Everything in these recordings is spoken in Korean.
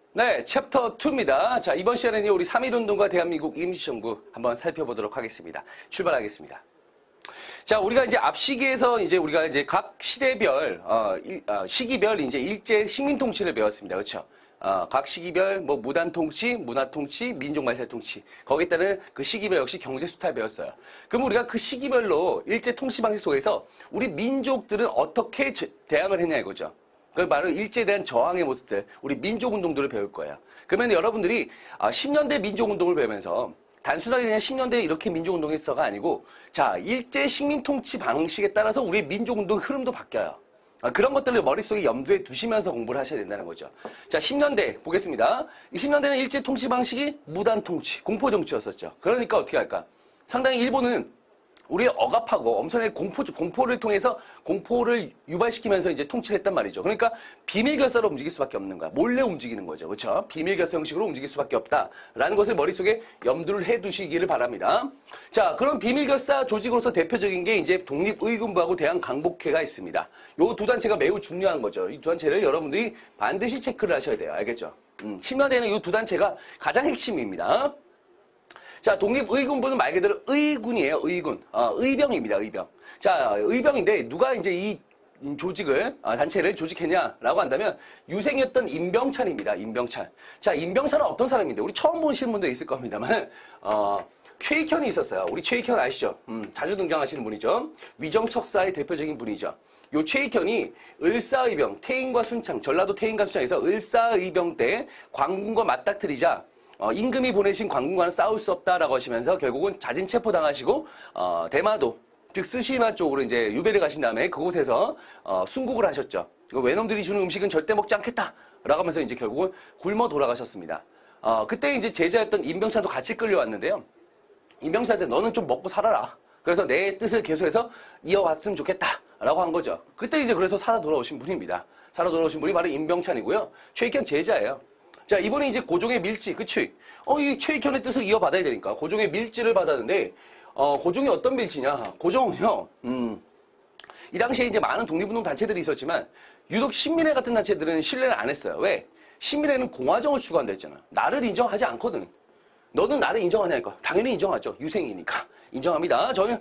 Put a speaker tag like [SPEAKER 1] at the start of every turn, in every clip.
[SPEAKER 1] 네, 챕터 2입니다. 자, 이번 시간에는 우리 3.1운동과 대한민국 임시정부 한번 살펴보도록 하겠습니다. 출발하겠습니다. 자, 우리가 이제 앞시기에서 이제 우리가 이제 각 시대별, 시기별 이제 일제 식민통치를 배웠습니다. 그렇죠? 각 시기별 뭐 무단통치, 문화통치, 민족말살통치 거기에 따른 그 시기별 역시 경제수탈 배웠어요. 그럼 우리가 그 시기별로 일제 통치 방식 속에서 우리 민족들은 어떻게 대항을 했냐 이거죠. 그 바로 일제에 대한 저항의 모습들, 우리 민족운동들을 배울 거예요. 그러면 여러분들이 10년대 민족운동을 배우면서 단순하게 그냥 10년대 이렇게 민족운동했어가 아니고 자, 일제 식민통치 방식에 따라서 우리의 민족운동 흐름도 바뀌어요. 그런 것들을 머릿속에 염두에 두시면서 공부를 하셔야 된다는 거죠. 자, 10년대 보겠습니다. 이 10년대는 일제 통치 방식이 무단통치, 공포정치였었죠. 그러니까 어떻게 할까? 상당히 일본은 우리의 억압하고 엄청나게 공포를 통해서 공포를 유발시키면서 이제 통치를 했단 말이죠. 그러니까 비밀결사로 움직일 수밖에 없는 거야. 몰래 움직이는 거죠. 그렇죠? 비밀결사 형식으로 움직일 수밖에 없다라는 것을 머릿속에 염두를 해두시기를 바랍니다. 자, 그런 비밀결사 조직으로서 대표적인 게 이제 독립의군부하고 대한강복회가 있습니다. 요 두 단체가 매우 중요한 거죠. 이 두 단체를 여러분들이 반드시 체크를 하셔야 돼요. 알겠죠? 10년대에는 이 두 단체가 가장 핵심입니다. 자, 독립의군부는 말 그대로 의군이에요. 의군. 의병입니다. 의병. 자, 의병인데 누가 이제 이 조직을, 단체를 조직했냐라고 한다면 유생이었던 임병찬입니다. 임병찬. 자, 임병찬은 어떤 사람인데 우리 처음 보시는 분도 있을 겁니다만 최익현이 있었어요. 우리 최익현 아시죠? 자주 등장하시는 분이죠. 위정척사의 대표적인 분이죠. 요 최익현이 을사의병, 태인과 순창, 전라도 태인과 순창에서 을사의병 때 광군과 맞닥뜨리자 임금이 보내신 관군과는 싸울 수 없다라고 하시면서 결국은 자진 체포당하시고 대마도 즉 스시마 쪽으로 이제 유배를 가신 다음에 그곳에서 순국을 하셨죠. 외놈들이 주는 음식은 절대 먹지 않겠다라고 하면서 이제 결국은 굶어 돌아가셨습니다. 그때 이제 제자였던 임병찬도 같이 끌려왔는데요. 임병찬한테 너는 좀 먹고 살아라. 그래서 내 뜻을 계속해서 이어왔으면 좋겠다라고 한 거죠. 그때 이제 그래서 살아 돌아오신 분입니다. 살아 돌아오신 분이 바로 임병찬이고요. 최익현 제자예요. 자, 이번에 이제 고종의 밀지, 그치? 이 최익현의 뜻을 이어받아야 되니까. 고종의 밀지를 받았는데, 고종이 어떤 밀지냐? 고종은요, 이 당시에 이제 많은 독립운동 단체들이 있었지만, 유독 신민회 같은 단체들은 신뢰를 안 했어요. 왜? 신민회는 공화정을 추구한다 했잖아. 나를 인정하지 않거든. 너는 나를 인정하냐니까. 당연히 인정하죠. 유생이니까. 인정합니다. 저는,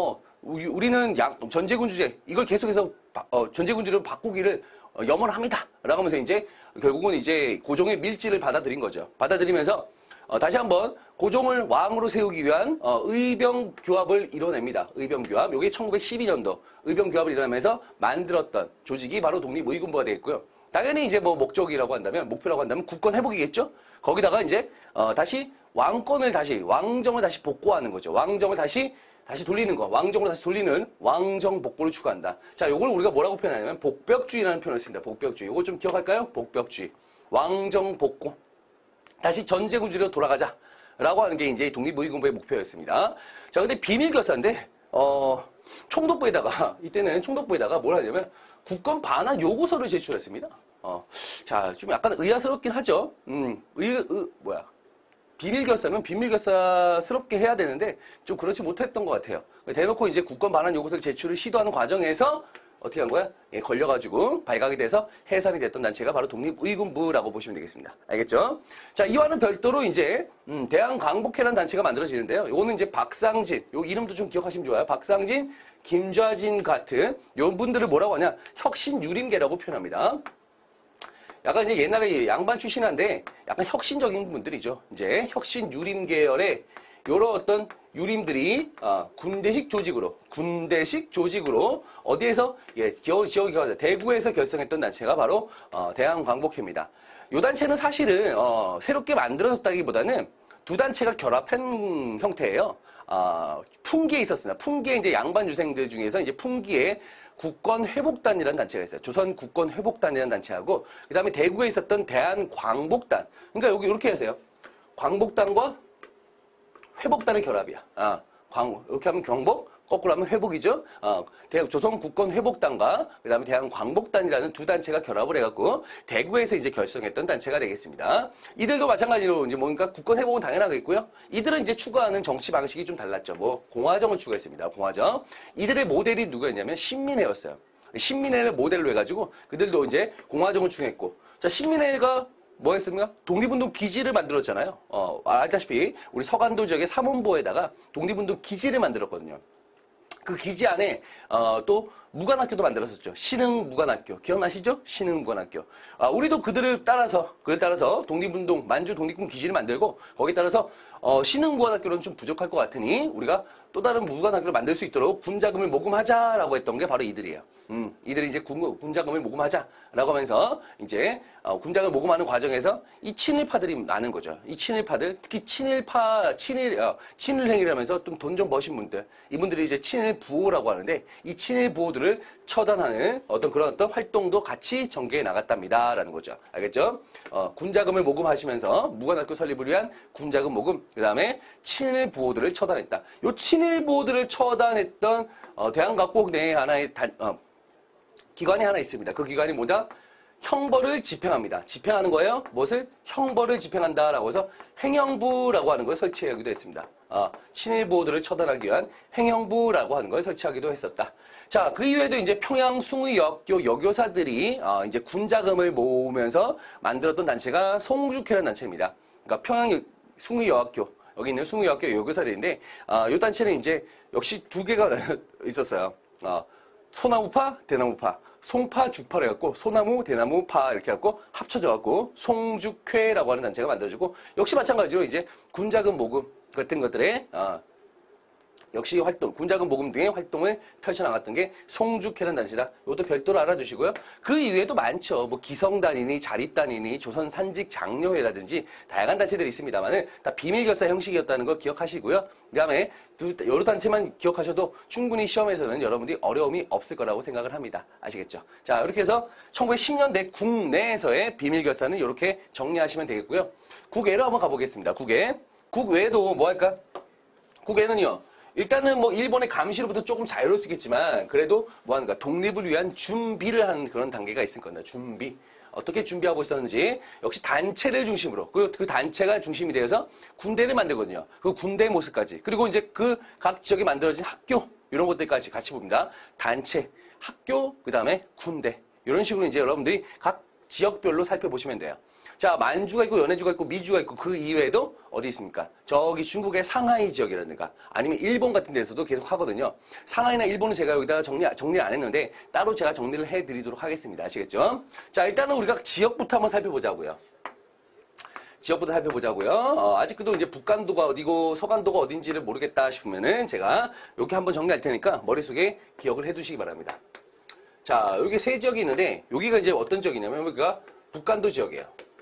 [SPEAKER 1] 우리는 전제군 주제, 이걸 계속해서, 전제군 주제로 바꾸기를 염원합니다. 라고 하면서 이제 결국은 이제 고종의 밀지를 받아들인 거죠. 받아들이면서 다시 한번 고종을 왕으로 세우기 위한 의병 교합을 이뤄냅니다. 의병 교합. 요게 1912년도 의병 교합을 이뤄내면서 만들었던 조직이 바로 독립의군부가 되겠고요. 당연히 이제 뭐 목적이라고 한다면 목표라고 한다면 국권 회복이겠죠. 거기다가 이제 다시 왕정을 다시 복구하는 거죠. 왕정을 다시 돌리는 거. 왕정으로 다시 돌리는 왕정 복구를 추구한다. 자, 요걸 우리가 뭐라고 표현하냐면 복벽주의라는 표현을 씁니다. 복벽주의. 요거 좀 기억할까요? 복벽주의. 왕정 복구. 다시 전제군주의로 돌아가자. 라고 하는 게 이제 독립의군부의 목표였습니다. 자, 근데 비밀결사인데, 총독부에다가, 이때는 총독부에다가 뭘 하냐면 국권 반환 요구서를 제출했습니다. 자, 좀 약간 의아스럽긴 하죠. 비밀결사면 비밀결사스럽게 해야 되는데 좀 그렇지 못했던 것 같아요. 대놓고 이제 국권 반환 요구서를 제출을 시도하는 과정에서 어떻게 한 거야? 예, 걸려가지고 발각이 돼서 해산이 됐던 단체가 바로 독립의군부라고 보시면 되겠습니다. 알겠죠? 자, 이와는 별도로 이제 대한광복회라는 단체가 만들어지는데요. 이거는 이제 박상진, 요 이름도 좀 기억하시면 좋아요. 박상진, 김좌진 같은 요 분들을 뭐라고 하냐? 혁신유림계라고 표현합니다. 약간 이제 옛날에 양반 출신한데 약간 혁신적인 분들이죠. 이제 혁신 유림 계열의 요런 어떤 유림들이 군대식 조직으로 어디에서 대구에서 결성했던 단체가 바로 대한광복회입니다. 요 단체는 사실은 새롭게 만들어졌다기보다는 두 단체가 결합한 형태예요. 풍기에 있었습니다. 풍기에 이제 양반 유생들 중에서 이제 풍기에 국권회복단이라는 단체가 있어요. 조선 국권회복단이라는 단체하고 그 다음에 대구에 있었던 대한광복단. 그러니까 여기 이렇게 하세요. 광복단과 회복단의 결합이야. 이렇게 하면 경복, 거꾸로 하면 회복이죠. 조선 국권회복단과 그 다음에 대한광복단이라는 두 단체가 결합을 해갖고 대구에서 이제 결성했던 단체가 되겠습니다. 이들도 마찬가지로 이제 뭔가 국권회복은 당연하겠고요. 이들은 이제 추구하는 정치 방식이 좀 달랐죠. 뭐 공화정을 추구했습니다. 공화정. 이들의 모델이 누구였냐면 신민회였어요. 신민회를 모델로 해가지고 그들도 이제 공화정을 추구했고, 자, 신민회가 뭐 했습니까? 독립운동 기지를 만들었잖아요. 알다시피 우리 서간도 지역의 삼원보에다가 독립운동 기지를 만들었거든요. 그 기지 안에 또 무관학교도 만들었었죠. 신흥무관학교 기억나시죠? 신흥무관학교. 우리도 그들 따라서 독립운동 만주 독립군 기지를 만들고 거기에 따라서 신흥무관학교는 좀 부족할 것 같으니 우리가 또 다른 무관학교를 만들 수 있도록 군자금을 모금하자라고 했던 게 바로 이들이에요. 이들이 이제 군자금을 모금하자라고 하면서 이제 군자금을 모금하는 과정에서 이 친일파들이 나는 거죠. 이 친일파들, 특히 친일행위를 하면서 좀 돈 좀 버신 분들, 이분들이 이제 친일부호라고 하는데 이 친일부호들을 처단하는 그런 활동도 같이 전개해 나갔답니다라는 거죠. 알겠죠? 군자금을 모금하시면서 무관학교 설립을 위한 군자금 모금, 그 다음에 친일부호들을 처단했다. 요 친일부호들을 처단했던 대한각국 내에 하나의 기관이 하나 있습니다. 그 기관이 뭐다? 형벌을 집행합니다. 집행하는 거예요. 무엇을? 형벌을 집행한다라고 해서 행형부라고 하는 걸 설치하기도 했습니다. 친일보호들을 처단하기 위한 행형부라고 하는 걸 설치하기도 했었다. 자, 그 이외에도 이제 평양 숭의여학교 여교사들이 이제 군자금을 모으면서 만들었던 단체가 송죽회라는 단체입니다. 그러니까 평양 숭의여학교, 여기 있는 숭의여학교 여교사들인데, 이 단체는 이제 역시 두 개가 있었어요. 소나무파, 대나무파. 송파, 죽파를 해갖고 소나무, 대나무, 파 이렇게 해갖고 합쳐져갖고 송죽회라고 하는 단체가 만들어지고 역시 마찬가지로 이제 군자금 모금 같은 것들에 역시 군자금 모금 등의 활동을 펼쳐나갔던 게 송죽회라는 단체다. 이것도 별도로 알아두시고요. 그 이외에도 많죠. 뭐 기성단이니 자립단이니 조선산직장려회라든지 다양한 단체들이 있습니다만은 다 비밀결사 형식이었다는 거 기억하시고요. 그 다음에 여러 단체만 기억하셔도 충분히 시험에서는 여러분들이 어려움이 없을 거라고 생각을 합니다. 아시겠죠? 자, 이렇게 해서 1910년대 국내에서의 비밀결사는 이렇게 정리하시면 되겠고요. 국외로 한번 가보겠습니다. 국외도 뭐 할까? 국외는요. 일단은 뭐 일본의 감시로부터 조금 자유로울 수 있겠지만 그래도 뭐 하는가 독립을 위한 준비를 하는 그런 단계가 있을 겁니다. 준비. 어떻게 준비하고 있었는지 역시 단체를 중심으로 그 단체가 중심이 되어서 군대를 만들거든요. 그 군대의 모습까지 그리고 이제 그 각 지역에 만들어진 학교 이런 것들까지 같이 봅니다. 단체, 학교, 그 다음에 군대 이런 식으로 이제 여러분들이 각 지역별로 살펴보시면 돼요. 자, 만주가 있고 연해주가 있고 미주가 있고 그 이외에도 어디 있습니까? 저기 중국의 상하이 지역이라든가 아니면 일본 같은 데서도 계속 하거든요. 상하이나 일본은 제가 여기다가 정리 안 했는데 따로 제가 정리를 해드리도록 하겠습니다. 아시겠죠? 자, 일단은 우리가 지역부터 한번 살펴보자고요. 아직도 이제 북간도가 어디고 서간도가 어딘지를 모르겠다 싶으면은 제가 여기 한번 정리할 테니까 머릿속에 기억을 해두시기 바랍니다. 자, 여기 세 지역이 있는데 여기가 이제 어떤 지역이냐면 여기가 북간도 지역이에요.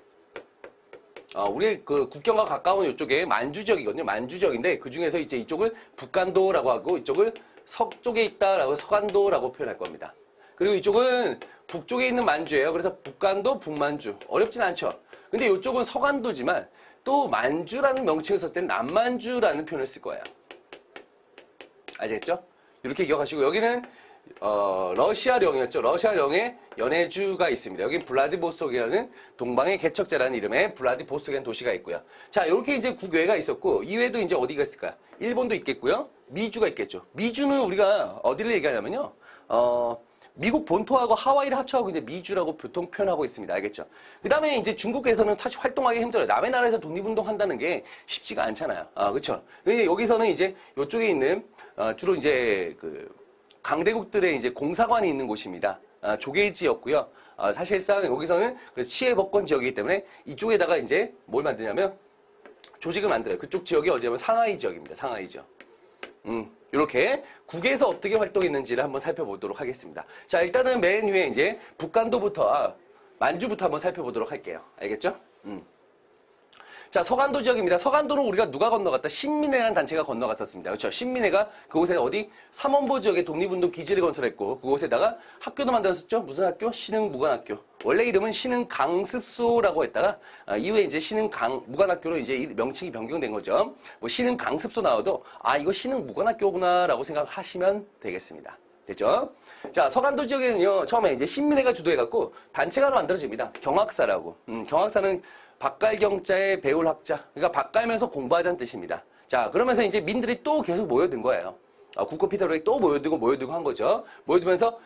[SPEAKER 1] 우리 그 국경과 가까운 이쪽에 만주 지역이거든요. 만주 지역인데 그 중에서 이제 이쪽을 북간도라고 하고 이쪽을 서쪽에 있다라고 서간도라고 표현할 겁니다. 그리고 이쪽은 북쪽에 있는 만주예요. 그래서 북간도, 북만주. 어렵진 않죠. 근데 이쪽은 서간도지만 또 만주라는 명칭을 썼을 때는 남만주라는 표현을 쓸 거예요. 아시겠죠? 이렇게 기억하시고 여기는 러시아령이었죠. 러시아령에 연해주가 있습니다. 여기 블라디보스톡이라는 동방의 개척자라는 이름의 블라디보스톡이라는 도시가 있고요. 자, 이렇게 이제 국외가 있었고 이외에도 이제 어디가 있을까요? 일본도 있겠고요. 미주가 있겠죠. 미주는 우리가 어디를 얘기하냐면요. 미국 본토하고 하와이를 합쳐하고 이제 미주라고 보통 표현하고 있습니다. 알겠죠? 그 다음에 이제 중국에서는 사실 활동하기 힘들어요. 남의 나라에서 독립운동 한다는 게 쉽지가 않잖아요. 그렇죠? 여기서는 이제 이쪽에 있는 주로 이제 강대국들의 이제 공사관이 있는 곳입니다. 조계지였고요. 사실상 여기서는 치해법권 지역이기 때문에 이쪽에다가 이제 뭘 만드냐면 조직을 만들어요. 그쪽 지역이 어디냐면 상하이 지역입니다. 상하이 지역. 이렇게 국에서 어떻게 활동했는지를 한번 살펴보도록 하겠습니다. 자, 일단은 맨 위에 이제 북간도부터 만주부터 한번 살펴보도록 할게요. 알겠죠? 자, 서간도 지역입니다. 서간도는 우리가 누가 건너갔다? 신민회라는 단체가 건너갔었습니다. 그렇죠? 신민회가 그곳에 어디? 삼원보 지역에 독립운동 기지를 건설했고 그곳에다가 학교도 만들었었죠? 무슨 학교? 신흥무관학교. 원래 이름은 신흥강습소라고 했다가 이후에 이제 신흥무관학교로 이제 명칭이 변경된 거죠. 뭐 신흥강습소 나와도 이거 신흥무관학교구나라고 생각하시면 되겠습니다. 됐죠? 자, 서간도 지역에는요 처음에 이제 신민회가 주도해갖고 단체가 하나 만들어집니다. 경학사라고. 경학사는 박갈경자의 배울 학자. 그러니까 박갈면서 공부하자는 뜻입니다. 자, 그러면서 이제 민들이 또 계속 모여든 거예요. 국권 피탈로에 또 모여들고 한 거죠. 모여들면서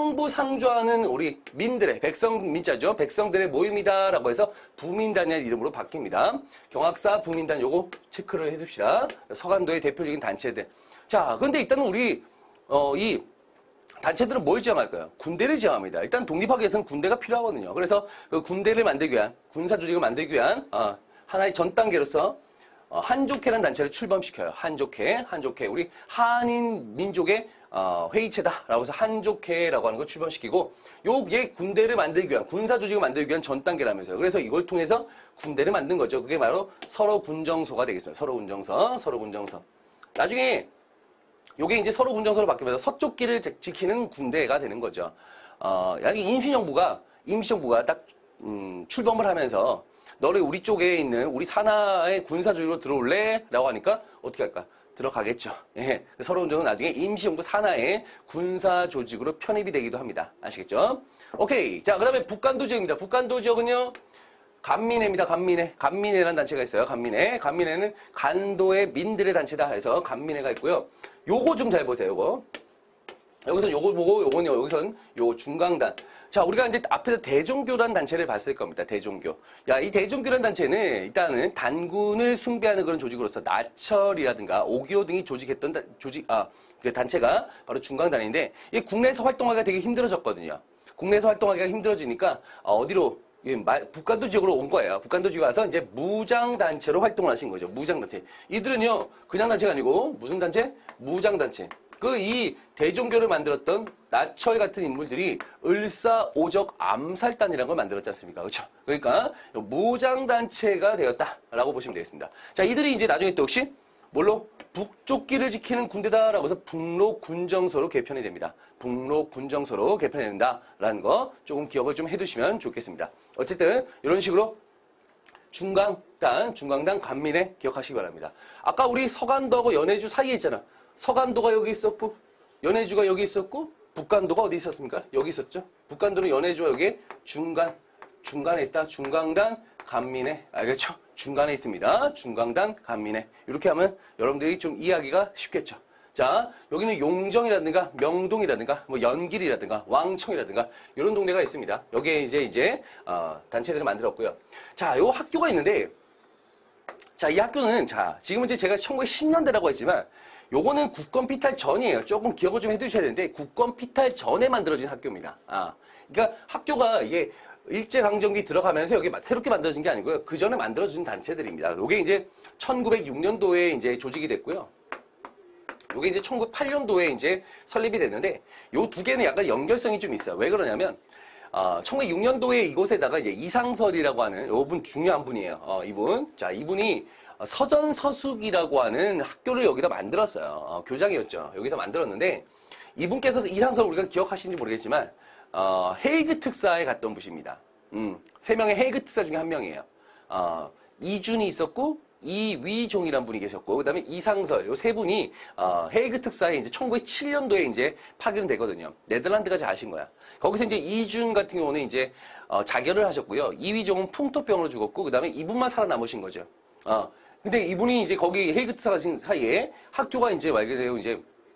[SPEAKER 1] 상부상조하는 우리 민들의 백성 민자죠. 백성들의 모임이다라고 해서 부민단이라는 이름으로 바뀝니다. 경학사 부민단 요거 체크를 해줍시다. 서간도의 대표적인 단체들. 자, 그런데 일단은 우리 이 단체들은 뭘 지향할까요? 군대를 지향합니다. 일단 독립하기 위해서는 군대가 필요하거든요. 그래서 그 군대를 만들기 위한 군사 조직을 만들기 위한 하나의 전 단계로서 한족회라는 단체를 출범시켜요. 한족회 우리 한인 민족의 회의체다라고 해서 한족회라고 하는 걸 출범시키고 요게 군대를 만들기 위한 군사 조직을 만들기 위한 전 단계라면서요. 그래서 이걸 통해서 군대를 만든 거죠. 그게 바로 서로군정서가 되겠습니다. 서로군정서. 나중에 요게 이제 서로군정서로 바뀌면서 서쪽 길을 지키는 군대가 되는 거죠. 나중에 임시정부가 딱 출범을 하면서 너를 우리 쪽에 있는 우리 산하의 군사조직으로 들어올래? 라고 하니까 어떻게 할까? 들어가겠죠. 예. 서로군정은 나중에 임시정부 산하의 군사조직으로 편입이 되기도 합니다. 아시겠죠? 오케이. 자, 그 다음에 북간도 지역입니다. 북간도 지역은요, 간민회입니다. 간민회라는 단체가 있어요. 간민회는 간도의 민들의 단체다 해서 간민회가 있고요. 요거 좀 잘 보세요. 요거. 여기서 요거 보고 요거는 여기선 요 중강단. 자, 우리가 이제 앞에서 대종교라는 단체를 봤을 겁니다. 대종교. 이 대종교라는 단체는 일단은 단군을 숭배하는 그런 조직으로서 나철이라든가 5.25 등이 조직했던 그 단체가 바로 중강단인데, 이게 국내에서 활동하기가 되게 힘들어졌거든요. 국내에서 활동하기가 힘들어지니까 어디로? 북간도 지역으로 온 거예요. 북간도 지역에 와서 이제 무장단체로 활동을 하신 거죠. 무장단체. 이들은요, 그냥 단체가 아니고 무슨 단체? 무장단체. 이 대종교를 만들었던 나철 같은 인물들이 을사오적 암살단이라는 걸 만들었지 않습니까? 그렇죠? 그러니까 무장단체가 되었다라고 보시면 되겠습니다. 자, 이들이 이제 나중에 또 역시 뭘로? 북쪽 길을 지키는 군대다라고 해서 북로군정서로 개편이 됩니다. 북로군정서로 개편이 된다라는 거 조금 기억을 좀 해두시면 좋겠습니다. 어쨌든 이런 식으로 중강단 간민회 기억하시기 바랍니다. 아까 우리 서간도하고 연해주 사이에 있잖아. 서간도가 여기 있었고 연해주가 여기 있었고 북간도가 어디 있었습니까? 여기 있었죠. 북간도는 연해주와 여기 중간에 있다. 중강단 간민회. 알겠죠? 중간에 있습니다. 중강단 간민회. 이렇게 하면 여러분들이 좀 이해하기가 쉽겠죠. 자, 여기는 용정이라든가 명동이라든가 뭐 연길이라든가 왕청이라든가 이런 동네가 있습니다. 여기에 이제 단체들을 만들었고요. 자, 요 학교가 있는데, 자, 이 학교는 지금은 이제 제가 1910년대라고 했지만 요거는 국권 피탈 전이에요. 조금 기억을 좀 해두셔야 되는데 국권 피탈 전에 만들어진 학교입니다. 그러니까 학교가 이게 일제강점기 들어가면서 여기 새롭게 만들어진 게 아니고요. 그 전에 만들어진 단체들입니다. 요게 이제 1906년도에 이제 조직이 됐고요. 요게 이제 1908년도에 이제 설립이 됐는데 요 두 개는 약간 연결성이 좀 있어요. 왜 그러냐면 1906년도에 이곳에다가 이제 이상설이라고 하는 요분 중요한 분이에요. 이분. 자, 이분이 서전서숙이라고 하는 학교를 여기다 만들었어요. 교장이었죠. 여기서 만들었는데 이분께서 이상설 우리가 기억하시는지 모르겠지만 헤이그 특사에 갔던 분입니다. 3명의 헤이그 특사 중에 한 명이에요. 이준이 있었고 이위종이라는 분이 계셨고 그다음에 이상설 요 세 분이 헤이그 특사에 이제 1907년도에 이제 파견되거든요. 네덜란드가 자신 거야. 거기서 이제 이준 같은 경우는 이제 자결을 하셨고요. 이위종은 풍토병으로 죽었고 그다음에 이분만 살아남으신 거죠. 근데 이분이 이제 거기 헤이그 특사 가신 사이에 학교가 이제 말 그대로 이제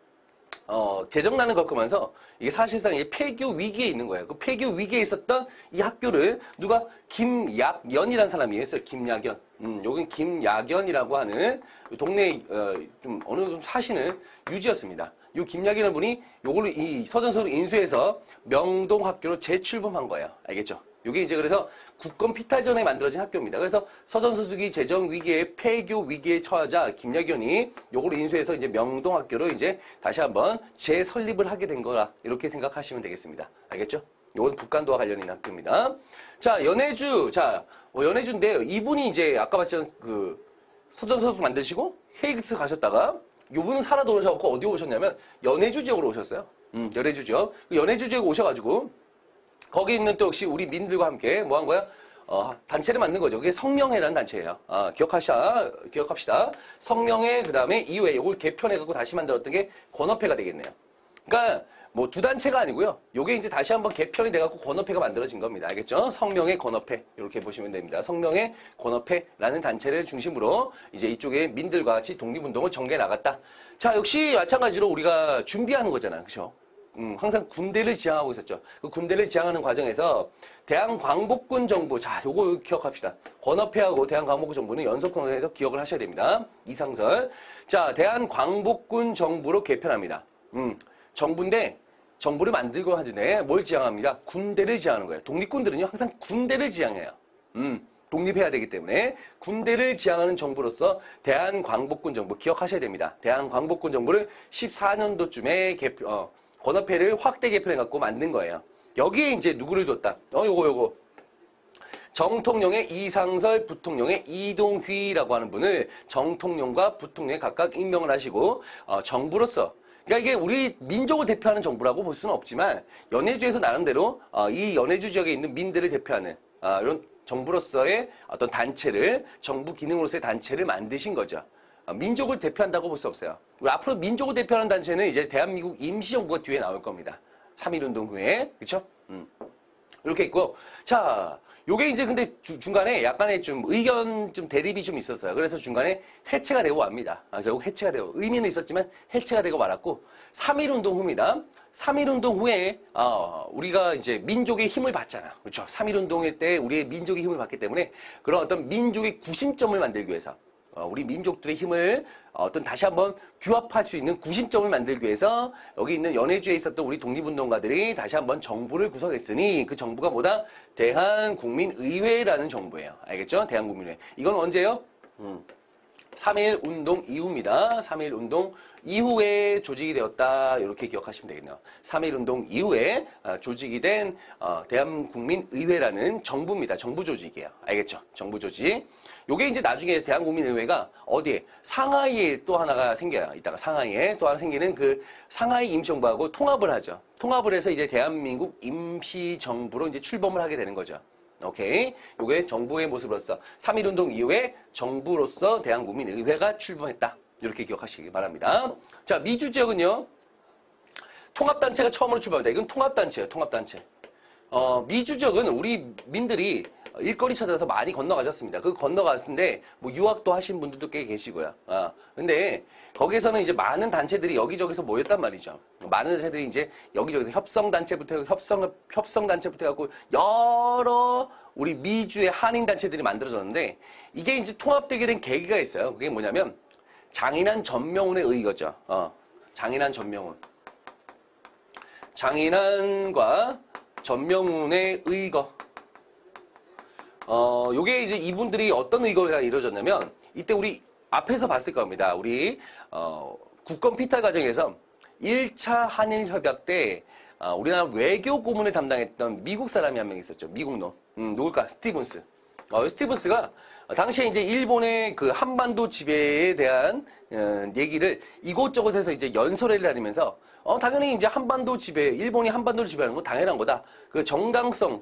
[SPEAKER 1] 대정난을 겪으면서 이게 사실상 이제 폐교 위기에 있는 거예요. 그 폐교 위기에 있었던 이 학교를 누가 김약연이라는 사람이 했어요. 김약연. 여긴 김약연이라고 하는 동네 좀 어느 정도 사시는 유지였습니다. 이 김약연이라는 분이 요걸로 이 서전서를 인수해서 명동학교로 재출범한 거예요. 알겠죠? 요게 이제 그래서 국권 피탈 전에 만들어진 학교입니다. 그래서 서전서숙이 재정 위기에 폐교 위기에 처하자 김약연이 요걸 인수해서 이제 명동학교로 이제 다시 한번 재설립을 하게 된 거라 이렇게 생각하시면 되겠습니다. 알겠죠? 요건 북간도와 관련 있는 학교입니다. 자, 연해주. 연해주인데 이분이 이제 아까 봤지만 그 서전서숙 만드시고 헤이그스 가셨다가 이분은 살아 돌아오셔서 어디 오셨냐면 연해주 지역으로 오셨어요. 연해주 지역. 연해주 지역에 오셔가지고 거기 있는 또 역시 우리 민들과 함께 뭐 한 거야? 단체를 만든 거죠. 그게 성명회라는 단체예요. 기억합시다. 성명회, 그 다음에 이후에 이걸 개편해갖고 다시 만들었던 게 권업회가 되겠네요. 그러니까, 뭐 두 단체가 아니고요. 요게 이제 다시 한번 개편이 돼갖고 권업회가 만들어진 겁니다. 알겠죠? 성명의 권업회. 이렇게 보시면 됩니다. 성명의 권업회라는 단체를 중심으로 이제 이쪽에 민들과 같이 독립운동을 전개해 나갔다. 자, 역시 마찬가지로 우리가 준비하는 거잖아요. 그죠? 항상 군대를 지향하고 있었죠. 그 군대를 지향하는 과정에서 대한광복군 정부, 자, 요거 기억합시다. 권업회하고 대한광복군 정부는 연속선에서 기억을 하셔야 됩니다. 이상설. 자, 대한광복군 정부로 개편합니다. 정부인데, 정부를 만들고 하전에 뭘 지향합니다? 군대를 지향하는 거예요. 독립군들은요, 항상 군대를 지향해요. 독립해야 되기 때문에 군대를 지향하는 정부로서 대한광복군 정부 기억하셔야 됩니다. 대한광복군 정부를 14년도쯤에 권업회를 확대 개편해갖고 만든 거예요. 여기에 이제 누구를 뒀다? 요거. 정통령의 이상설, 부통령의 이동휘라고 하는 분을 정통령과 부통령에 각각 임명을 하시고, 정부로서 그러니까 이게 우리 민족을 대표하는 정부라고 볼 수는 없지만 연해주에서 나름대로 이 연해주 지역에 있는 민들을 대표하는 이런 정부로서의 어떤 단체를 정부 기능으로서의 단체를 만드신 거죠. 민족을 대표한다고 볼 수 없어요. 앞으로 민족을 대표하는 단체는 이제 대한민국 임시정부가 뒤에 나올 겁니다. 3.1운동 후에 그렇죠? 이렇게 있고 자. 요게 이제 근데 중간에 약간의 좀 의견 좀 대립이 좀 있었어요. 그래서 중간에 해체가 되고 맙니다. 결국 해체가 되고, 의미는 있었지만 해체가 되고 말았고, 3.1운동 후입니다. 3.1운동 후에, 우리가 이제 민족의 힘을 받잖아. 그렇죠. 3.1운동회 때 우리의 민족의 힘을 받기 때문에 그런 어떤 민족의 구심점을 만들기 위해서, 우리 민족들의 힘을 다시 한번 규합할 수 있는 구심점을 만들기 위해서 여기 있는 연해주에 있었던 우리 독립운동가들이 다시 한번 정부를 구성했으니 그 정부가 뭐다? 대한국민의회라는 정부예요. 알겠죠? 대한국민의회. 이건 언제요? 3.1운동 이후입니다. 3.1운동 이후에 조직이 되었다. 이렇게 기억하시면 되겠네요. 3.1운동 이후에 조직이 된 대한국민의회라는 정부입니다. 정부 조직이에요. 알겠죠? 정부 조직. 요게 이제 나중에 대한국민의회가 어디에? 상하이에 또 하나가 생겨요. 이따가 상하이에 또 하나 생기는 그 상하이 임시정부하고 통합을 하죠. 통합을 해서 이제 대한민국 임시정부로 이제 출범을 하게 되는 거죠. 오케이. 요게 정부의 모습으로서 3.1운동 이후에 정부로서 대한국민의회가 출범했다. 이렇게 기억하시기 바랍니다. 자, 미주 지역은요. 통합단체가 처음으로 출범합니다. 이건 통합단체예요. 통합단체. 미주 지역은 우리 민들이 일거리 찾아서 많이 건너가셨습니다. 그 건너갔는데 뭐 유학도 하신 분들도 꽤 계시고요. 근데 거기에서는 이제 많은 단체들이 여기저기서 모였단 말이죠. 많은 단체들이 이제 여기저기서 협성단체부터 협성단체부터 해갖고 여러 우리 미주의 한인 단체들이 만들어졌는데 이게 이제 통합되게 된 계기가 있어요. 그게 뭐냐면 장인한 전명훈에 의거죠. 장인한 전명훈. 장인한과 전명훈의 의거. 요게 이제 이분들이 어떤 의거가 이루어졌냐면, 이때 우리 앞에서 봤을 겁니다. 우리, 국권 피탈 과정에서 1차 한일협약 때, 우리나라 외교 고문을 담당했던 미국 사람이 한 명 있었죠. 미국놈. 누굴까? 스티븐스. 스티븐스가 당시에 이제 일본의 그 한반도 지배에 대한 얘기를 이곳저곳에서 이제 연설회를 다니면서 당연히 이제 한반도 지배, 일본이 한반도를 지배하는 건 당연한 거다. 그 정당성,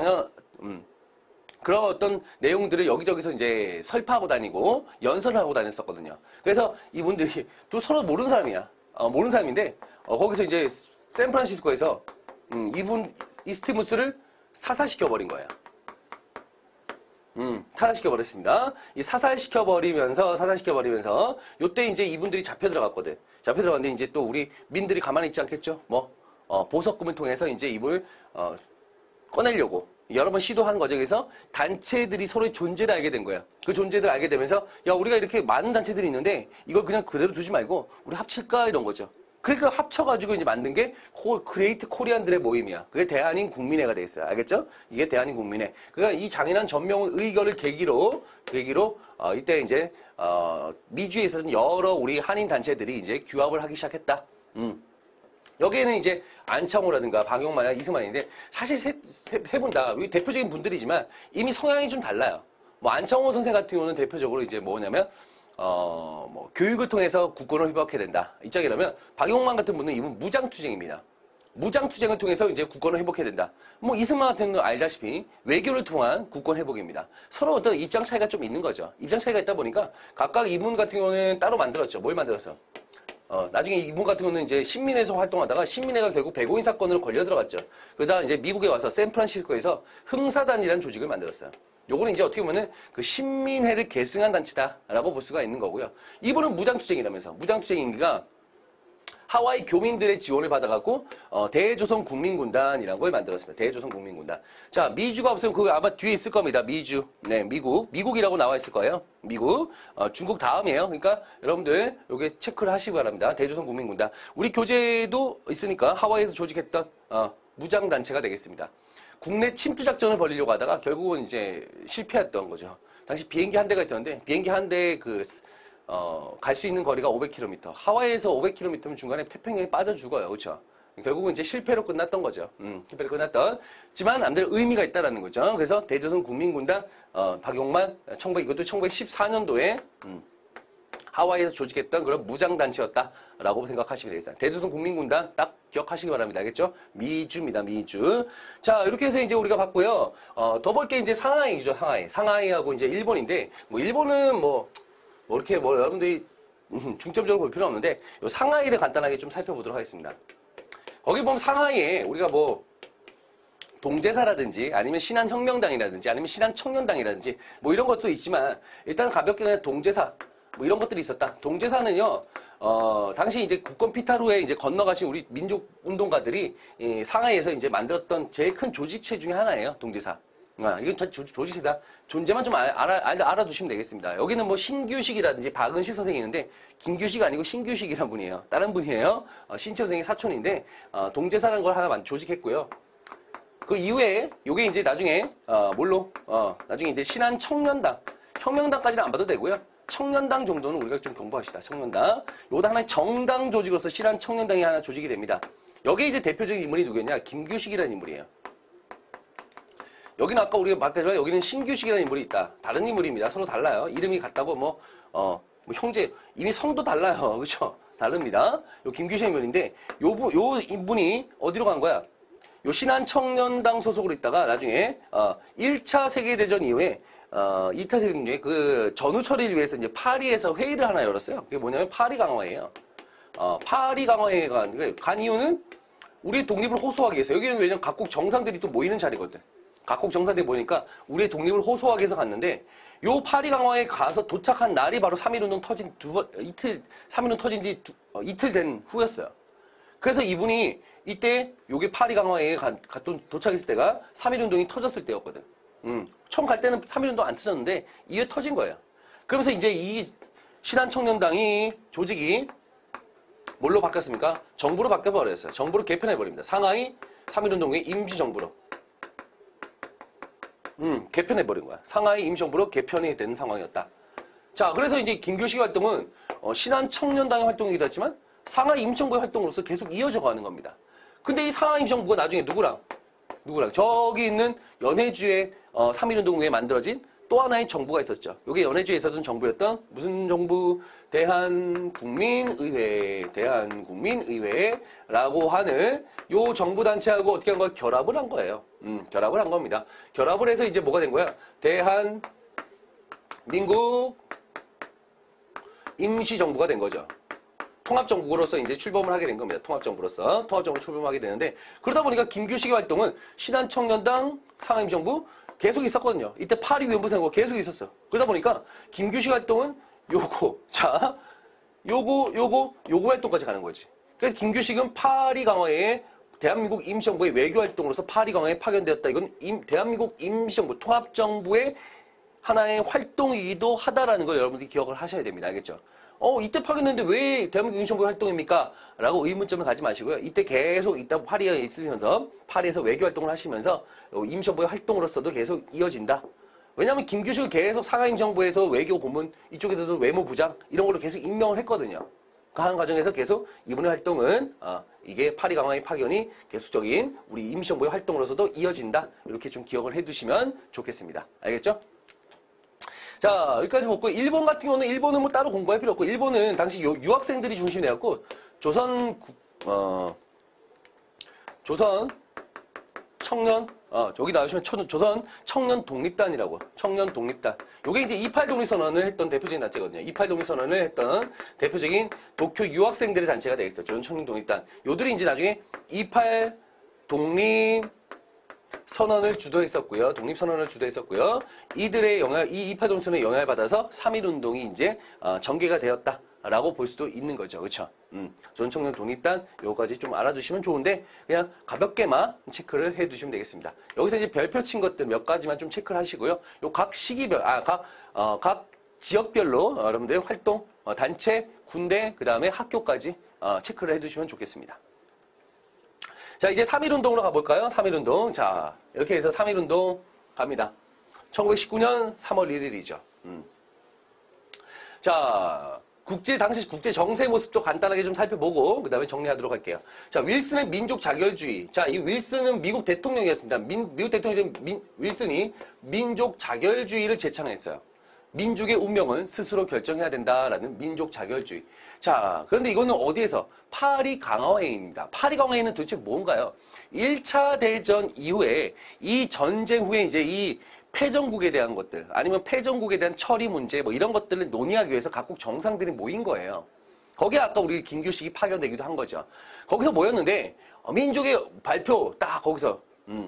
[SPEAKER 1] 그런 어떤 내용들을 여기저기서 이제 설파하고 다니고 연설을 하고 다녔었거든요. 그래서 이분들이 또 서로 모르는 사람이야. 모르는 사람인데 거기서 이제 샌프란시스코에서 이 스티븐스를 사살시켜버린 거예요. 사살시켜버렸습니다. 이 사살시켜버리면서 요때 이제 이분들이 잡혀 들어갔거든. 잡혀 들어갔는데 이제 또 우리 민들이 가만히 있지 않겠죠? 보석금을 통해서 이제 이걸 꺼내려고 여러 번 시도하는 과정에서 단체들이 서로의 존재를 알게 된 거야. 그 존재를 알게 되면서 야, 우리가 이렇게 많은 단체들이 있는데 이걸 그냥 그대로 두지 말고 우리 합칠까 이런 거죠. 그러니까 합쳐가지고 이제 만든 게 그레이트 코리안들의 모임이야. 그게 대한인 국민회가 돼 있어요. 알겠죠? 이게 대한인 국민회. 그러니까 이 장인한 전명훈 의거를 계기로 이때 이제 미주에 있었던 여러 우리 한인 단체들이 이제 규합을 하기 시작했다. 여기에는 이제 안창호라든가 박용만, 이승만인데 사실 세 분 다 우리 대표적인 분들이지만 이미 성향이 좀 달라요. 뭐 안창호 선생 같은 경우는 대표적으로 이제 뭐냐면 교육을 통해서 국권을 회복해야 된다. 입장이라면 박용만 같은 분은 이분 무장투쟁입니다. 무장투쟁을 통해서 이제 국권을 회복해야 된다. 뭐 이승만 같은 경우는 알다시피 외교를 통한 국권 회복입니다. 서로 어떤 입장 차이가 좀 있는 거죠. 입장 차이가 있다 보니까 각각 이분 같은 경우는 따로 만들었죠. 뭘 만들었어? 나중에 이분 같은 경우는 이제 신민회에서 활동하다가 신민회가 결국 백오인 사건으로 걸려 들어갔죠. 그러다 이제 미국에 와서 샌프란시스코에서 흥사단이라는 조직을 만들었어요. 요거는 이제 어떻게 보면은 그 신민회를 계승한 단체다라고 볼 수가 있는 거고요. 이분은 무장투쟁이라면서 무장투쟁인가 하와이 교민들의 지원을 받아갖고 대조선 국민군단이라는 걸 만들었습니다. 대조선 국민군단. 자, 미주가 없으면 그거 아마 뒤에 있을 겁니다. 미주. 네, 미국이라고 나와 있을 거예요. 미국. 중국 다음이에요. 그러니까 여러분들 요게 체크를 하시기 바랍니다. 대조선 국민군단. 우리 교재도 있으니까 하와이에서 조직했던 무장단체가 되겠습니다. 국내 침투 작전을 벌이려고 하다가 결국은 이제 실패했던 거죠. 당시 비행기 한 대가 있었는데 비행기 한 대에 갈 수 있는 거리가 500km. 하와이에서 500km면 중간에 태평양에 빠져 죽어요. 그렇죠? 결국은 이제 실패로 끝났던 거죠. 실패로 끝났던. 지만 남들의 의미가 있다라는 거죠. 그래서 대조선 국민군단 박용만 이것도 1914년도에 하와이에서 조직했던 그런 무장단체였다라고 생각하시면 되겠습니다. 대조선 국민군단 딱 기억하시기 바랍니다. 알겠죠? 미주입니다. 미주. 자, 이렇게 해서 이제 우리가 봤고요. 더 볼 게 이제 상하이죠. 상하이하고 이제 일본인데, 뭐 일본은 이렇게 여러분들이 중점적으로 볼 필요는 없는데, 요 상하이를 간단하게 좀 살펴보도록 하겠습니다. 거기 보면 상하이에 우리가 동제사라든지 아니면 신한혁명당이라든지 아니면 신한청년당이라든지 뭐 이런 것도 있지만 일단 가볍게 그냥 동제사 뭐 이런 것들이 있었다. 동제사는요, 당시 이제 국권 피타루에 이제 건너가신 우리 민족 운동가들이 상하이에서 이제 만들었던 제일 큰 조직체 중에 하나예요. 동제사. 이건 조직체다. 존재만 좀 알아두시면 되겠습니다. 여기는 뭐 신규식이라든지 박은식 선생이 있는데 김규식 아니고 신규식이라는 분이에요. 다른 분이에요. 신채 선생의 사촌인데 동제사라는 걸 하나 조직했고요. 그 이후에 요게 이제 나중에 나중에 이제 신한청년당, 혁명당까지는 안 봐도 되고요. 청년당 정도는 우리가 좀 공부합시다. 청년당. 요것도 하나의 정당 조직으로서 신한청년당이 하나 조직이 됩니다. 여기에 이제 대표적인 인물이 누구였냐? 김규식이라는 인물이에요. 여기는 아까 우리가 말했지만 여기는 신규식이라는 인물이 있다. 다른 인물입니다. 서로 달라요. 이름이 같다고 형제, 이미 성도 달라요. 그렇죠? 다릅니다. 요 김규식 인물인데 요 인분이 어디로 간 거야? 요 신한청년당 소속으로 있다가 나중에 1차 세계대전 이후에 2차 세계대전 이후에 그 전후 처리를 위해서 이제 파리에서 회의를 하나 열었어요. 그게 뭐냐면 파리 강화회예요. 파리 강화회에 간 이유는 우리의 독립을 호소하기 위해서. 여기는 왜냐면 각국 정상들이 또 모이는 자리거든. 각국 정상들이 모이니까 우리의 독립을 호소하기 위해서 갔는데 요 파리 강화에 가서 도착한 날이 바로 3.1운동 터진 3.1운동 터진 지 이틀 된 후였어요. 그래서 이분이 이때 요게 파리 강화에 도착했을 때가 3.1운동이 터졌을 때였거든. 처음 갈 때는 3.1운동 안 터졌는데 이게 터진 거예요. 그러면서 이제 이 신한청년당이 조직이 뭘로 바뀌었습니까? 정부로 바뀌어버렸어요. 정부로 개편해버립니다. 상하이 3.1운동의 임시정부로. 개편해버린 거야. 상하이 임시정부로 개편이 된 상황이었다. 자, 그래서 이제 김규식 활동은 신한청년당의 활동이기도 했지만 상하이 임시정부의 활동으로서 계속 이어져 가는 겁니다. 근데 이 상하이 임시정부가 나중에 누구랑 저기 있는 연해주의 3.1운동 후에 만들어진 또 하나의 정부가 있었죠. 이게 연해주에 있었던 정부였던 무슨 정부? 대한국민의회라고 하는 요 정부단체하고 어떻게 한 거야? 결합을 한 거예요. 결합을 한 겁니다. 결합을 해서 이제 뭐가 된 거야? 대한민국 임시정부가 된 거죠. 통합정부로서 이제 출범을 하게 된 겁니다. 통합정부로 출범하게 되는데, 그러다 보니까 김규식의 활동은 신한청년당, 상하임시정부 계속 있었거든요. 이때 파리위원부 세우고 계속 있었어. 그러다 보니까 김규식 활동은 요거 활동까지 가는 거지. 그래서 김규식은 파리 강화에 대한민국 임시정부의 외교 활동으로서 파리 강화에 파견되었다. 이건 대한민국 임시정부 통합정부의 하나의 활동이기도 하다라는 걸 여러분들이 기억을 하셔야 됩니다. 알겠죠? 이때 파견됐는데 왜 대한민국 임시정부 활동입니까? 라고 의문점을 가지 마시고요. 이때 계속 파리에 있으면서 파리에서 외교 활동을 하시면서 임시정부의 활동으로서도 계속 이어진다. 왜냐하면 김규식을 계속 상하임정부에서 외교 고문, 이쪽에서도 외무부장 이런 걸로 계속 임명을 했거든요. 그 한 과정에서 계속 이분의 활동은 이게 파리 강화의 파견이 계속적인 우리 임시정부의 활동으로서도 이어진다. 이렇게 좀 기억을 해두시면 좋겠습니다. 알겠죠? 자, 여기까지 보고 일본 같은 경우는 일본은 뭐 따로 공부할 필요 없고, 일본은 당시 유학생들이 중심이 되었고 조선 여기 나오시면 조선 청년 독립단이라고. 청년 독립단. 요게 이제 28 독립선언을 했던 대표적인 단체거든요. 28 독립선언을 했던 대표적인 도쿄 유학생들의 단체가 되겠어요. 조선 청년 독립단. 요들이 이제 나중에 28 독립선언을 주도했었고요. 독립선언을 주도했었고요. 이들의 이 28 독립선언의 영향을 받아서 3.1운동이 이제 전개가 되었다. 라고 볼 수도 있는 거죠. 그쵸? 조선청년 독립단 요거까지 좀 알아두시면 좋은데 그냥 가볍게만 체크를 해 두시면 되겠습니다. 여기서 이제 별표 친 것들 몇 가지만 좀 체크를 하시고요. 요 각 시기별, 각 지역별로 여러분들 활동, 단체, 군대, 그 다음에 학교까지 체크를 해 두시면 좋겠습니다. 자, 이제 3.1운동으로 가볼까요? 3.1운동. 자, 이렇게 해서 3.1운동 갑니다. 1919년 3월 1일이죠. 자, 당시 국제 정세 모습도 간단하게 좀 살펴보고 그 다음에 정리하도록 할게요. 자, 윌슨의 민족 자결주의. 자, 이 윌슨은 미국 대통령이었습니다. 미국 대통령 윌슨이 민족 자결주의를 제창했어요. 민족의 운명은 스스로 결정해야 된다라는 민족 자결주의. 자, 그런데 이거는 어디에서? 파리 강화회의입니다. 파리 강화회의는 도대체 뭔가요? 1차 대전 이후에 이 전쟁 후에 이제 이 패전국에 대한 것들 아니면 패전국에 대한 처리 문제 뭐 이런 것들을 논의하기 위해서 각국 정상들이 모인 거예요. 거기에 아까 우리 김규식이 파견되기도 한 거죠. 거기서 모였는데 민족의 발표 딱 거기서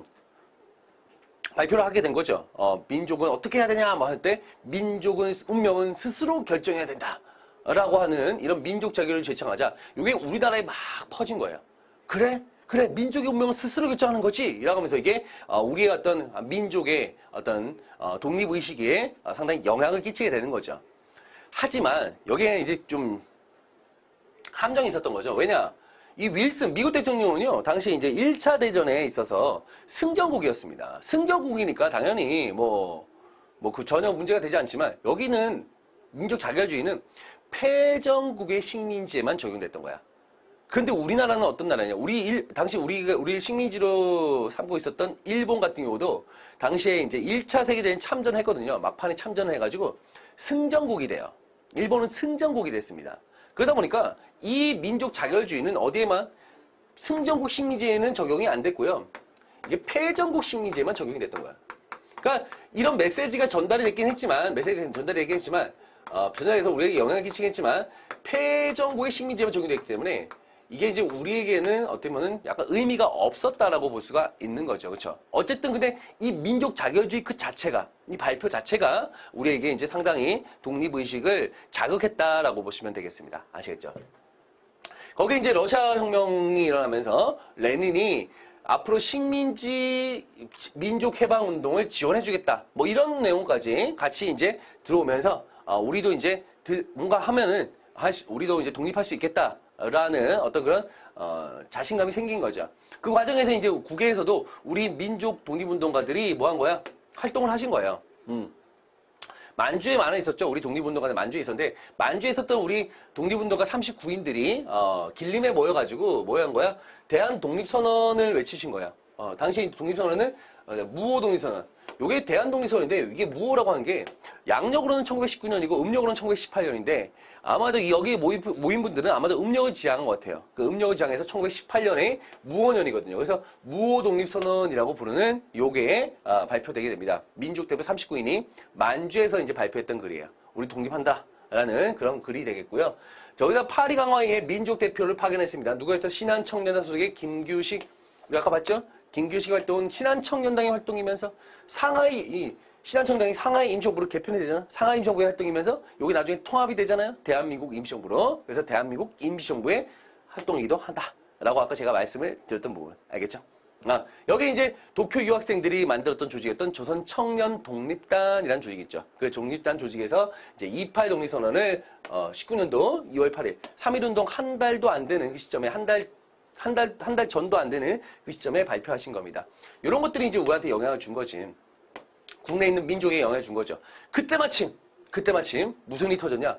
[SPEAKER 1] 발표를 하게 된 거죠. 민족은 어떻게 해야 되냐 뭐 할 때 민족은 운명은 스스로 결정해야 된다 라고 하는 이런 민족 자결을 제창하자 이게 우리나라에 막 퍼진 거예요. 그래 민족의 운명은 스스로 결정하는 거지 이라고 하면서 이게 우리의 어떤 민족의 어떤 독립의식에 상당히 영향을 끼치게 되는 거죠. 하지만 여기에 이제 좀 함정이 있었던 거죠. 왜냐? 이 윌슨 미국 대통령은요 당시 이제 1차 대전에 있어서 승전국이었습니다. 승전국이니까 당연히 그 전혀 문제가 되지 않지만 여기는 민족 자결주의는 패전국의 식민지에만 적용됐던 거야. 근데 우리나라는 어떤 나라냐? 당시 우리를 식민지로 삼고 있었던 일본 같은 경우도 당시에 이제 1차 세계대전 참전을 했거든요. 막판에 참전을 해가지고 승전국이 돼요. 일본은 승전국이 됐습니다. 그러다 보니까 이 민족 자결주의는 어디에만 승전국 식민지에는 적용이 안 됐고요. 이게 패전국 식민지에만 적용이 됐던 거야. 그러니까 이런 메시지가 전달이 됐긴 했지만 변화해서 우리에게 영향을 끼치겠지만 패전국의 식민지에만 적용됐기 때문에 이게 이제 우리에게는 어떻게 보면 약간 의미가 없었다라고 볼 수가 있는 거죠. 그렇죠? 어쨌든 근데 이 민족 자결주의 그 자체가 이 발표 자체가 우리에게 이제 상당히 독립의식을 자극했다라고 보시면 되겠습니다. 아시겠죠? 거기에 이제 러시아 혁명이 일어나면서 레닌이 앞으로 식민지 민족 해방 운동을 지원해 주겠다. 뭐 이런 내용까지 같이 이제 들어오면서 우리도 이제 뭔가 하면은 우리도 이제 독립할 수 있겠다. 라는 어떤 그런 자신감이 생긴 거죠. 그 과정에서 이제 국외에서도 우리 민족 독립운동가들이 뭐 한 거야? 활동을 하신 거예요. 만주에 많아 있었죠. 우리 독립운동가들 만주에 있었는데 만주에 있었던 우리 독립운동가 39인들이 길림에 모여가지고 뭐 한 거야? 대한 독립선언을 외치신 거야. 당시 독립선언은 무호 독립선언. 요게 대한 독립선언인데 이게 무호라고 하는 게 양력으로는 1919년이고 음력으로는 1918년인데 아마도 여기 모인 분들은 아마도 음력을 지향한 것 같아요. 그 음력을 지향해서 1918년에 무호년이거든요. 그래서 무호 독립선언이라고 부르는 요게 발표되게 됩니다. 민족 대표 39인이 만주에서 이제 발표했던 글이에요. 우리 독립한다. 라는 그런 글이 되겠고요. 저기다 파리 강화회의 민족 대표를 파견했습니다. 누구였어? 신한청년단 소속의 김규식. 우리 아까 봤죠? 김규식 활동은 신한청년당의 활동이면서 신한청년당이 상하이 임시정부로 개편이 되잖아. 상하이 임시정부의 활동이면서 여기 나중에 통합이 되잖아요. 대한민국 임시정부로. 그래서 대한민국 임시정부의 활동이기도 한다라고 아까 제가 말씀을 드렸던 부분. 알겠죠? 여기 이제 도쿄 유학생들이 만들었던 조직이었던 조선 청년 독립단이라는 조직이 있죠. 그 독립단 조직에서 이제 28 독립선언을 19년도 2월 8일 3.1운동 한 달도 안 되는 그 시점에 한 달 전도 안 되는 그 시점에 발표하신 겁니다. 이런 것들이 이제 우리한테 영향을 준 거지. 국내에 있는 민족에 영향을 준 거죠. 그때 마침 무슨 일이 터졌냐?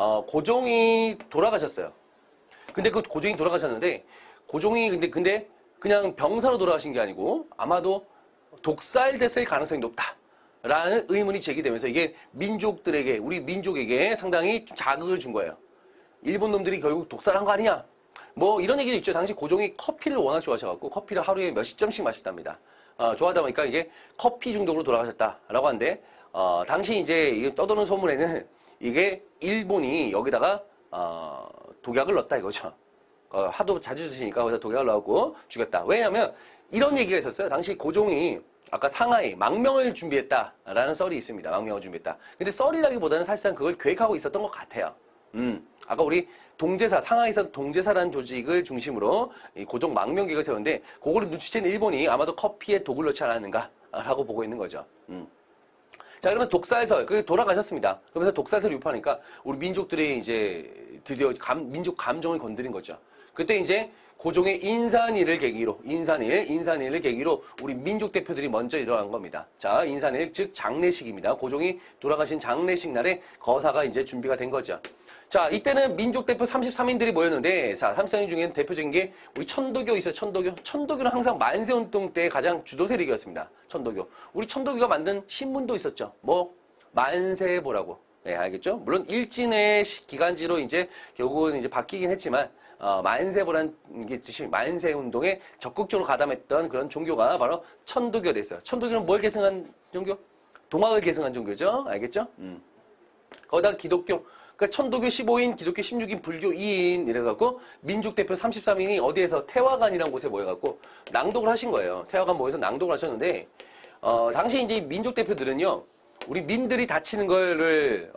[SPEAKER 1] 고종이 돌아가셨어요. 근데 그 고종이 돌아가셨는데 고종이 근데 그냥 병사로 돌아가신 게 아니고 아마도 독살됐을 가능성이 높다라는 의문이 제기되면서 이게 우리 민족에게 상당히 좀 자극을 준 거예요. 일본 놈들이 결국 독살한 거 아니냐? 뭐 이런 얘기도 있죠. 당시 고종이 커피를 워낙 좋아하셔갖고 커피를 하루에 몇십 잔씩 마셨답니다. 좋아하다 보니까 이게 커피 중독으로 돌아가셨다라고 하는데 당시 이제 이 떠도는 소문에는 이게 일본이 여기다가 독약을 넣었다 이거죠. 하도 자주 드시니까 거기다 독약을 넣었고 죽였다. 왜냐하면 이런 얘기가 있었어요. 당시 고종이 아까 상하이 망명을 준비했다라는 썰이 있습니다. 망명을 준비했다. 근데 썰이라기보다는 사실상 그걸 계획하고 있었던 것 같아요. 아까 우리 동제사, 상하이에서 동제사라는 조직을 중심으로 이 고종 망명 계획을 세웠는데 그거를 눈치챈 일본이 아마도 커피에 독을 넣지 않았는가라고 보고 있는 거죠. 자, 그러면 독사해설, 그게 돌아가셨습니다. 그러면서 독사해설 유포하니까 우리 민족들이 이제 드디어 민족 감정을 건드린 거죠. 그때 이제 고종의 인산일을 계기로, 인산일을 계기로 우리 민족 대표들이 먼저 일어난 겁니다. 자, 인산일, 즉 장례식입니다. 고종이 돌아가신 장례식 날에 거사가 이제 준비가 된 거죠. 자, 이때는 민족 대표 33인들이 모였는데, 자, 33인 중에는 대표적인 게 우리 천도교 있어요, 천도교. 천도교는 항상 만세운동 때 가장 주도 세력이었습니다. 천도교. 우리 천도교가 만든 신문도 있었죠. 뭐, 만세보라고. 네, 알겠죠? 물론 일진의 기간지로 이제 결국은 이제 바뀌긴 했지만, 만세보라는 게 뜻이 만세운동에 적극적으로 가담했던 그런 종교가 바로 천도교가 됐어요. 천도교는 뭘 계승한 종교? 동학을 계승한 종교죠. 알겠죠? 거기다가 기독교. 그러니까 천도교 15인, 기독교 16인, 불교 2인 이래갖고 민족 대표 33인이 어디에서 태화관이라는 곳에 모여갖고 낭독을 하신 거예요. 태화관 모여서 낭독을 하셨는데 당시 이제 민족 대표들은요, 우리 민들이 다치는 거를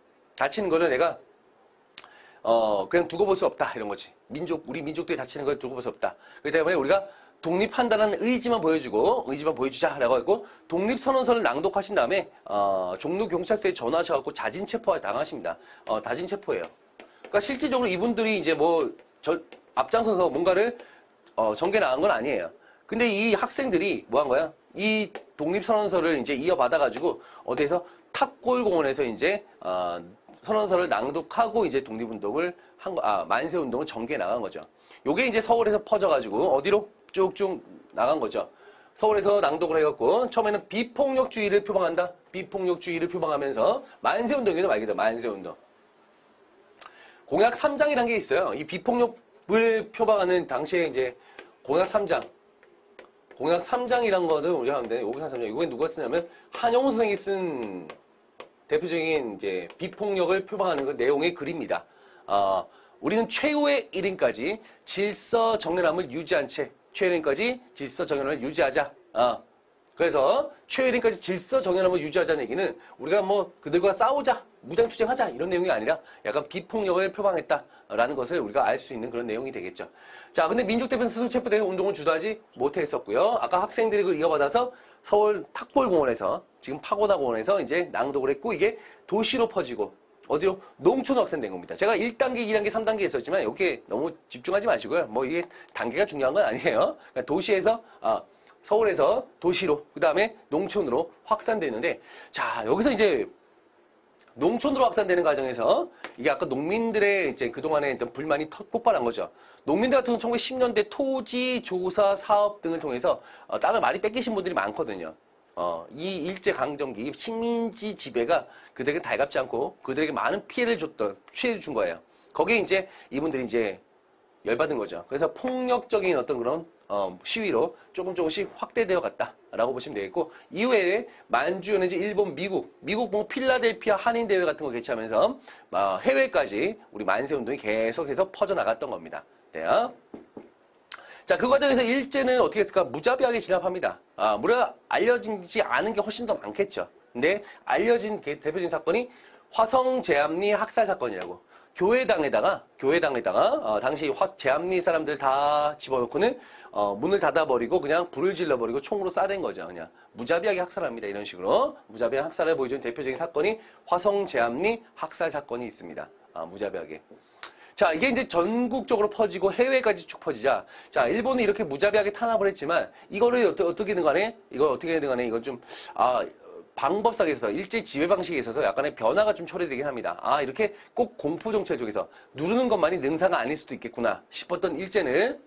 [SPEAKER 1] 내가 그냥 두고 볼 수 없다 이런 거지. 우리 민족들이 다치는 걸 두고 볼 수 없다. 그렇기 때문에 우리가 독립한다는 의지만 보여주자라고 했고 독립선언서를 낭독하신 다음에 종로경찰서에 전화하셔갖고 자진 체포 당하십니다. 자진 체포예요. 그러니까 실질적으로 이분들이 이제 앞장서서 뭔가를 전개 나간 건 아니에요. 근데 이 학생들이 뭐 한 거야? 이 독립선언서를 이제 이어받아가지고 어디에서 탑골공원에서 이제 선언서를 낭독하고 이제 독립운동을 만세운동을 전개해 나간 거죠. 요게 이제 서울에서 퍼져가지고 어디로 쭉쭉 나간 거죠. 서울에서 낭독을 해갖고 처음에는 비폭력주의를 표방한다. 비폭력주의를 표방하면서 만세운동이죠, 말 그대로 만세운동. 공약 3장이라는 게 있어요. 이 비폭력을 표방하는 당시에 이제 공약 3장. 공약 3장이란 거를 우리가 하는데, 여기 3장. 이거에 누가 쓰냐면, 한영훈 선생이 쓴 대표적인 이제 비폭력을 표방하는 그 내용의 글입니다. 우리는 최후의 1인까지 질서 정연함을 유지한 채, 최후의 1인까지 질서 정연함을 유지하자. 그래서 최후의 1인까지 질서 정연함을 유지하자는 얘기는 우리가 뭐 그들과 싸우자, 무장투쟁하자 이런 내용이 아니라 약간 비폭력을 표방했다라는 것을 우리가 알 수 있는 그런 내용이 되겠죠. 자, 근데 민족대표는 스스로 체포되어 운동을 주도하지 못했었고요. 아까 학생들이 그걸 이어받아서 서울 탁골공원에서, 지금 파고다공원에서 이제 낭독을 했고, 이게 도시로 퍼지고 어디로? 농촌으로 확산된 겁니다. 제가 1단계, 2단계, 3단계 있었지만 여기에 너무 집중하지 마시고요. 뭐 이게 단계가 중요한 건 아니에요. 그러니까 도시에서 서울에서 도시로, 그 다음에 농촌으로 확산되는데, 자, 여기서 이제 농촌으로 확산되는 과정에서 이게 아까 농민들의 이제 그동안에 있던 불만이 폭발한 거죠. 농민들 같은 경우는 1910년대 토지 조사 사업 등을 통해서 땅을 많이 뺏기신 분들이 많거든요. 이 일제강점기 식민지 지배가 그들에게 달갑지 않고 그들에게 많은 피해를 준 거예요. 거기에 이제 이분들이 이제 열받은 거죠. 그래서 폭력적인 어떤 그런 시위로 조금씩 확대되어 갔다라고 보시면 되겠고, 이후에 만주에는 이제 일본, 미국 뭐 필라델피아 한인대회 같은 거 개최하면서 해외까지 우리 만세운동이 계속해서 퍼져나갔던 겁니다. 네. 자, 그 과정에서 일제는 어떻게 했을까? 무자비하게 진압합니다. 무려 알려지지 않은 게 훨씬 더 많겠죠. 근데 알려진 대표적인 사건이 화성제암리 학살 사건이라고. 교회당에다가 당시 제암리 사람들 다 집어넣고는 문을 닫아버리고 그냥 불을 질러버리고 총으로 쏴댄 거죠. 그냥 무자비하게 학살합니다. 이런 식으로 무자비한 학살을 보여주는 대표적인 사건이 화성제암리 학살 사건이 있습니다. 무자비하게. 자, 이게 이제 전국적으로 퍼지고 해외까지 쭉 퍼지자, 자, 일본은 이렇게 무자비하게 탄압을 했지만 이거를 어떻게든 간에 이건 좀 방법상에 있어서, 일제 지배 방식에 있어서 약간의 변화가 좀 초래되긴 합니다. 이렇게 꼭 공포 정책 쪽에서 누르는 것만이 능사가 아닐 수도 있겠구나 싶었던 일제는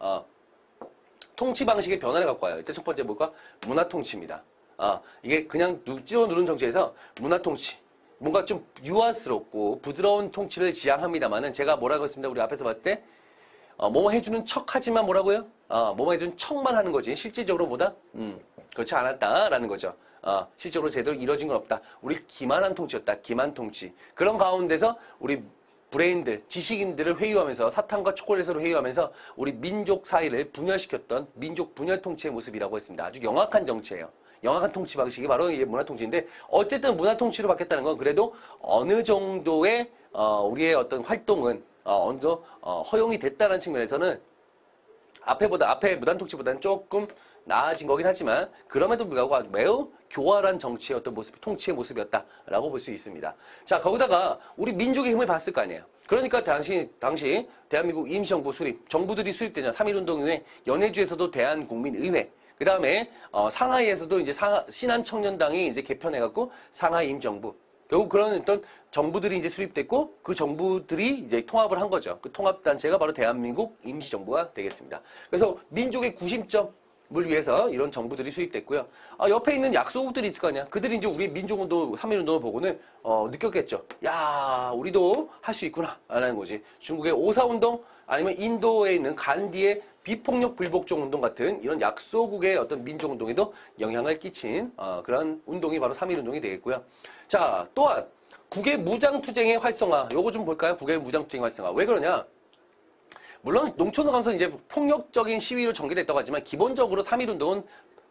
[SPEAKER 1] 통치 방식의 변화를 갖고 와요. 이때 첫 번째 뭘까? 문화 통치입니다. 이게 그냥 찍어 누르는 정치에서 문화 통치, 뭔가 좀 유아스럽고 부드러운 통치를 지향합니다만은, 제가 뭐라고 했습니다. 우리 앞에서 봤을 때 뭐뭐 해주는 척 하지만 뭐라고요? 뭐뭐 해주는 척만 하는 거지. 실질적으로 뭐다? 그렇지 않았다라는 거죠. 실제로 제대로 이루어진 건 없다. 우리 기만한 통치였다. 기만 통치. 그런 가운데서 우리 브레인들, 지식인들을 회유하면서 사탕과 초콜릿으로 회유하면서 우리 민족 사이를 분열시켰던 민족 분열 통치의 모습이라고 했습니다. 아주 영악한 정치예요. 영악한 통치 방식이 바로 이게 문화 통치인데 어쨌든 문화 통치로 바뀌었다는 건 그래도 어느 정도의 우리의 어떤 활동은 어느 정도 허용이 됐다는 측면에서는 앞에 무단 통치보다는 조금 나아진 거긴 하지만 그럼에도 불구하고 매우 교활한 정치의 어떤 모습, 통치의 모습이었다라고 볼 수 있습니다. 자, 거기다가 우리 민족의 힘을 봤을 거 아니에요. 그러니까 당시 대한민국 임시정부 수립, 정부들이 수립되잖아. 3.1운동 이후에 연해주에서도 대한국민의회, 그 다음에 상하이에서도 이제 신한청년당이 이제 개편해갖고 상하이 임정부. 결국 그런 어떤 정부들이 이제 수립됐고 그 정부들이 이제 통합을 한 거죠. 그 통합단체가 바로 대한민국 임시정부가 되겠습니다. 그래서 민족의 구심점을 위해서 이런 정부들이 수립됐고요. 옆에 있는 약소국들이 있을 거 아니야. 그들이 이제 우리 민족운동, 3.1운동을 보고는 느꼈겠죠. 야, 우리도 할 수 있구나 라는 거지. 중국의 오사운동 아니면 인도에 있는 간디의 비폭력 불복종 운동 같은 이런 약소국의 어떤 민족운동에도 영향을 끼친 그런 운동이 바로 3.1운동이 되겠고요. 자, 또한 국외 무장투쟁의 활성화. 요거 좀 볼까요? 국외 무장투쟁의 활성화. 왜 그러냐? 물론 농촌으로 가면서 이제 폭력적인 시위로 전개됐다고 하지만 기본적으로 3.1운동은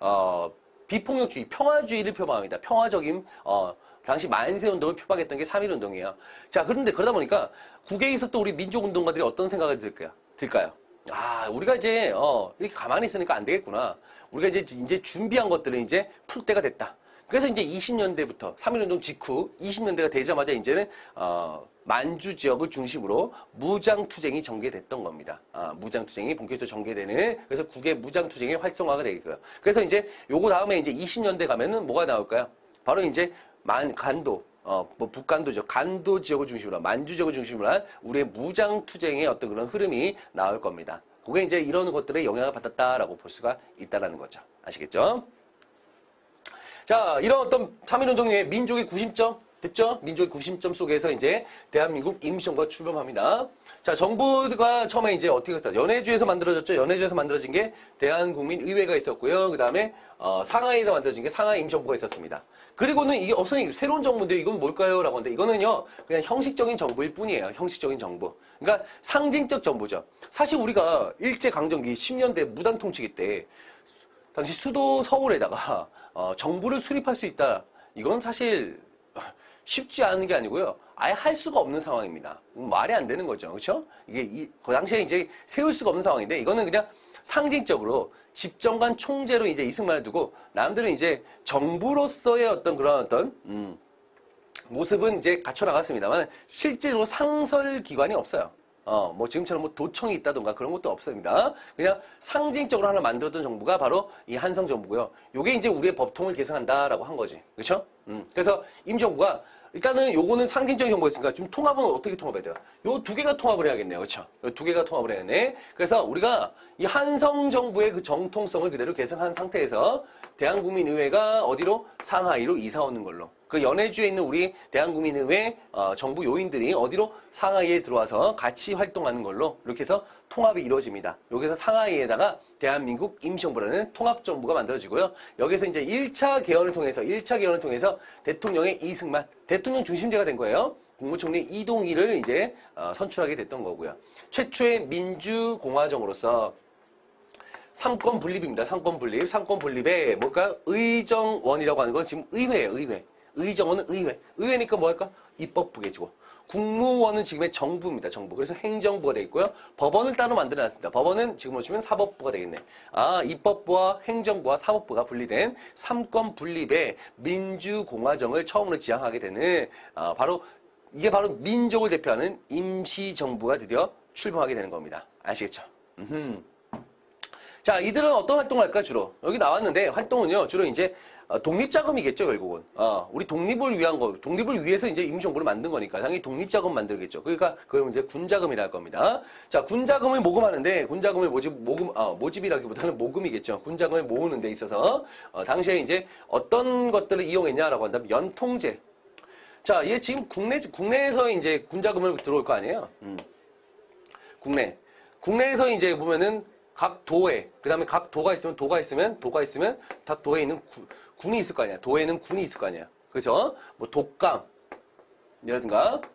[SPEAKER 1] 비폭력주의, 평화주의를 표방합니다. 평화적인 당시 만세운동을 표방했던 게 3.1운동이에요. 자, 그런데 그러다 보니까 국외에 있었던 우리 민족운동가들이 어떤 생각을 들까요? 우리가 이제 이렇게 가만히 있으니까 안 되겠구나. 우리가 이제 준비한 것들은 이제 풀 때가 됐다. 그래서 이제 20년대부터 3.1운동 직후 20년대가 되자마자 이제는 만주 지역을 중심으로 무장투쟁이 전개됐던 겁니다. 무장투쟁이 본격적으로 전개되는, 그래서 국외 무장투쟁의 활성화가 되겠고요. 그래서 이제 요거 다음에 이제 20년대 가면은 뭐가 나올까요? 바로 이제 간도, 북간도죠. 간도 지역을 중심으로, 만주 지역을 중심으로 한 우리의 무장투쟁의 어떤 그런 흐름이 나올 겁니다. 그게 이제 이런 것들의 영향을 받았다라고 볼 수가 있다라는 거죠. 아시겠죠? 자, 이런 어떤 3.1운동의 민족의 구심점, 됐죠? 민족의 구심점 속에서 이제 대한민국 임시정부가 출범합니다. 자, 정부가 처음에 이제 어떻게 했어요? 연해주에서 만들어졌죠? 연해주에서 만들어진 게 대한국민의회가 있었고요. 그 다음에 상하이에서 만들어진 게 상하이 임시정부가 있었습니다. 그리고는 이게 없으니 새로운 정부인데 이건 뭘까요? 라고 하는데 이거는요, 그냥 형식적인 정부일 뿐이에요. 형식적인 정부. 그러니까 상징적 정부죠. 사실 우리가 일제강점기 10년대 무단통치기 때 당시 수도 서울에다가 정부를 수립할 수 있다. 이건 사실 쉽지 않은 게 아니고요. 아예 할 수가 없는 상황입니다. 말이 안 되는 거죠. 그렇죠? 이게 그 당시에 이제 세울 수가 없는 상황인데 이거는 그냥 상징적으로 집정관 총재로 이제 이승만을 두고 남들은 이제 정부로서의 어떤 그런 어떤 모습은 이제 갖춰 나갔습니다만 실제로 상설 기관이 없어요. 뭐 지금처럼 뭐 도청이 있다던가 그런 것도 없습니다. 그냥 상징적으로 하나 만들었던 정부가 바로 이 한성 정부고요. 요게 이제 우리의 법통을 계승한다라고 한 거지. 그렇죠? 그래서 임정부가 일단은 요거는 상징적인 정부였으니까 좀 통합은 어떻게 통합해야 돼요? 요 두 개가 통합을 해야겠네요. 그렇죠? 요 두 개가 통합을 해야겠네. 그래서 우리가 이 한성 정부의 그 정통성을 그대로 계승한 상태에서 대한국민의회가 어디로? 상하이로 이사 오는 걸로. 그 연해주에 있는 우리 대한국민의회 정부 요인들이 어디로? 상하이에 들어와서 같이 활동하는 걸로 이렇게 해서 통합이 이루어집니다. 여기서 상하이에다가 대한민국 임시정부라는 통합정부가 만들어지고요. 여기서 이제 1차 개헌을 통해서 대통령의 이승만, 대통령 중심제가 된 거예요. 국무총리 이동희를 이제 선출하게 됐던 거고요. 최초의 민주공화정으로서 삼권 분립입니다. 삼권 분립. 삼권 분립에 뭘까? 의정원이라고 하는 건 지금 의회예요. 의회. 의정원은 의회. 의회니까 뭐 할까? 입법부겠죠. 국무원은 지금의 정부입니다. 정부. 그래서 행정부가 되어 있고요. 법원을 따로 만들어놨습니다. 법원은 지금 보시면 사법부가 되겠네. 입법부와 행정부와 사법부가 분리된 삼권 분립의 민주공화정을 처음으로 지향하게 되는 이게 바로 민족을 대표하는 임시정부가 드디어 출범하게 되는 겁니다. 아시겠죠? 자, 이들은 어떤 활동을 할까, 주로? 여기 나왔는데, 활동은요, 주로 이제, 독립자금이겠죠, 결국은. 우리 독립을 위한 거, 독립을 위해서 이제 임시정부를 만든 거니까, 당연히 독립자금 만들겠죠. 그러니까, 그걸 이제 군자금이라 할 겁니다. 자, 군자금을 모금하는데, 군자금을 모집이라기보다는 모금이겠죠. 군자금을 모으는 데 있어서, 당시에 이제 어떤 것들을 이용했냐라고 한다면, 연통제. 자, 이게 지금 국내에서 이제 군자금을 들어올 거 아니에요? 국내. 국내에서 이제 보면은 각 도에, 그 다음에 각 도가 있으면 각 도에 있는 군이 있을 거 아니야. 도에는 군이 있을 거 아니야. 그죠? 뭐 독감이라든가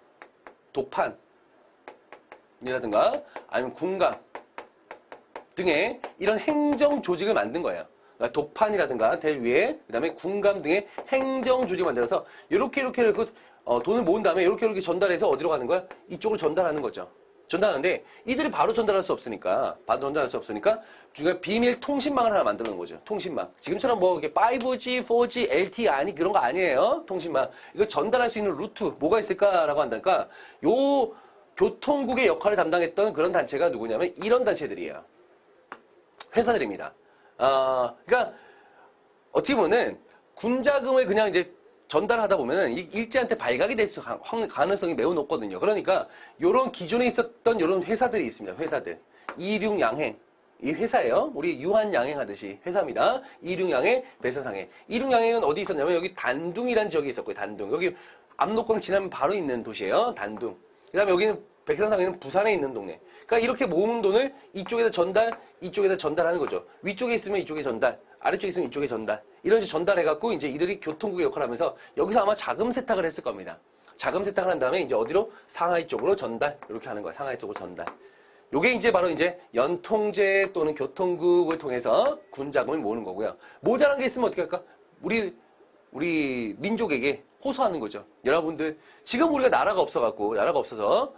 [SPEAKER 1] 독판이라든가 아니면 군감 등의 이런 행정 조직을 만든 거예요. 그러니까 독판이라든가 될 위에 그다음에 군감 등의 행정 조직을 만들어서 이렇게 돈을 모은 다음에 이렇게 전달해서 어디로 가는 거야? 이쪽으로 전달하는 거죠. 전달하는데 이들이 바로 전달할 수 없으니까 중간에 비밀 통신망을 하나 만들어 놓은 거죠. 통신망. 지금처럼 뭐 이게 5G, 4G, LTE 아니 그런 거 아니에요. 통신망. 이거 전달할 수 있는 루트 뭐가 있을까라고 한다니까 요 교통국의 역할을 담당했던 그런 단체가 누구냐면 이런 단체들이에요. 회사들입니다. 그러니까 어떻게 보면은 군자금을 그냥 이제 전달하다 보면은 일제한테 발각이 될 수 가능성이 매우 높거든요. 그러니까 요런 기존에 있었던 요런 회사들이 있습니다. 회사들. 이륙양행. 이 회사예요. 우리 유한양행 하듯이 회사입니다. 이륙양행, 배선상행. 이륙양행은 어디 있었냐면 여기 단둥이라는 지역이 있었고요. 단둥. 여기 압록강 지나면 바로 있는 도시예요. 단둥. 그 다음에 여기는 백선상행은 부산에 있는 동네. 그러니까 이렇게 모은 돈을 이쪽에다 전달, 이쪽에다 전달하는 거죠. 위쪽에 있으면 이쪽에 전달, 아래쪽에 있으면 이쪽에 전달. 이런 식으로 전달해갖고 이제 이들이 교통국의 역할을 하면서 여기서 아마 자금 세탁을 했을 겁니다. 자금 세탁을 한 다음에 이제 어디로? 상하이 쪽으로 전달. 이렇게 하는 거야. 상하이 쪽으로 전달. 요게 이제 바로 이제 연통제 또는 교통국을 통해서 군자금을 모으는 거고요. 모자란 게 있으면 어떻게 할까? 우리 민족에게 호소하는 거죠. 여러분들, 지금 우리가 나라가 없어서,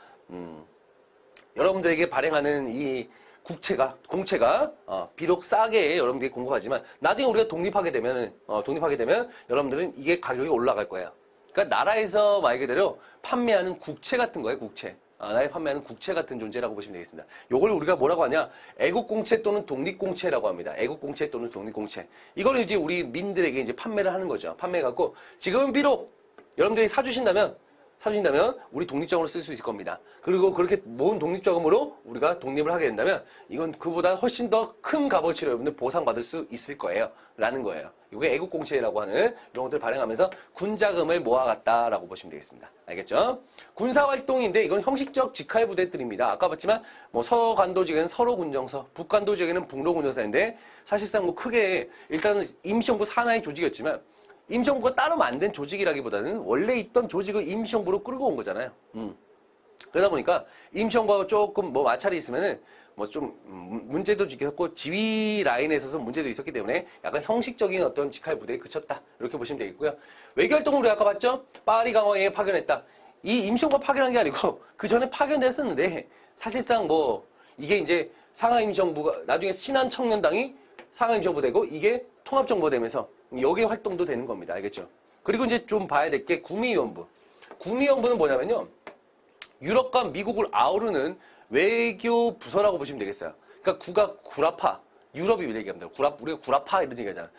[SPEAKER 1] 여러분들에게 발행하는 이 공채가 비록 싸게 여러분들이 공급하지만 나중에 우리가 독립하게 되면 여러분들은 이게 가격이 올라갈 거예요. 그러니까 나라에서 말 그대로 판매하는 국채 같은 거예요. 국채. 나라에 판매하는 국채 같은 존재라고 보시면 되겠습니다. 요걸 우리가 뭐라고 하냐? 애국공채 또는 독립공채라고 합니다. 애국공채 또는 독립공채. 이걸 이제 우리 민들에게 이제 판매를 하는 거죠. 판매해갖고 지금은 비록 여러분들이 사주신다면 우리 독립자금으로 쓸 수 있을 겁니다. 그리고 그렇게 모은 독립자금으로 우리가 독립을 하게 된다면 이건 그보다 훨씬 더 큰 값어치로 여러분들 보상받을 수 있을 거예요. 라는 거예요. 이게 애국공채라고 하는 이런 것들을 발행하면서 군자금을 모아갔다라고 보시면 되겠습니다. 알겠죠? 군사활동인데 이건 형식적 직할 부대들입니다. 아까 봤지만 뭐 서간도 지역에는 서로군정서, 북간도 지역에는 북로군정서인데 사실상 뭐 크게 일단은 임시정부 산하의 조직이었지만 임시정부가 따로 만든 조직이라기보다는 원래 있던 조직을 임시정부로 끌고 온 거잖아요. 그러다 보니까 임시정부가 조금 뭐 마찰이 있으면은 뭐 좀 문제도 있었고 지휘 라인에 있어서 문제도 있었기 때문에 약간 형식적인 어떤 직할 부대에 그쳤다. 이렇게 보시면 되겠고요. 외교활동을 우리 아까 봤죠? 파리 강화에 파견했다. 이 임시정부가 파견한 게 아니고 그 전에 파견됐었는데 사실상 뭐 이게 이제 상하이 임시정부가 나중에 신한청년당이 상하이 임시정부 되고 이게 통합정부가 되면서 여기 활동도 되는 겁니다. 알겠죠? 그리고 이제 좀 봐야 될 게 구미위원부. 구미위원부는 뭐냐면요. 유럽과 미국을 아우르는 외교 부서라고 보시면 되겠어요. 그러니까 구가 구라파. 유럽이 얘기합니다. 우리가 구라파 이런 얘기 하잖아요.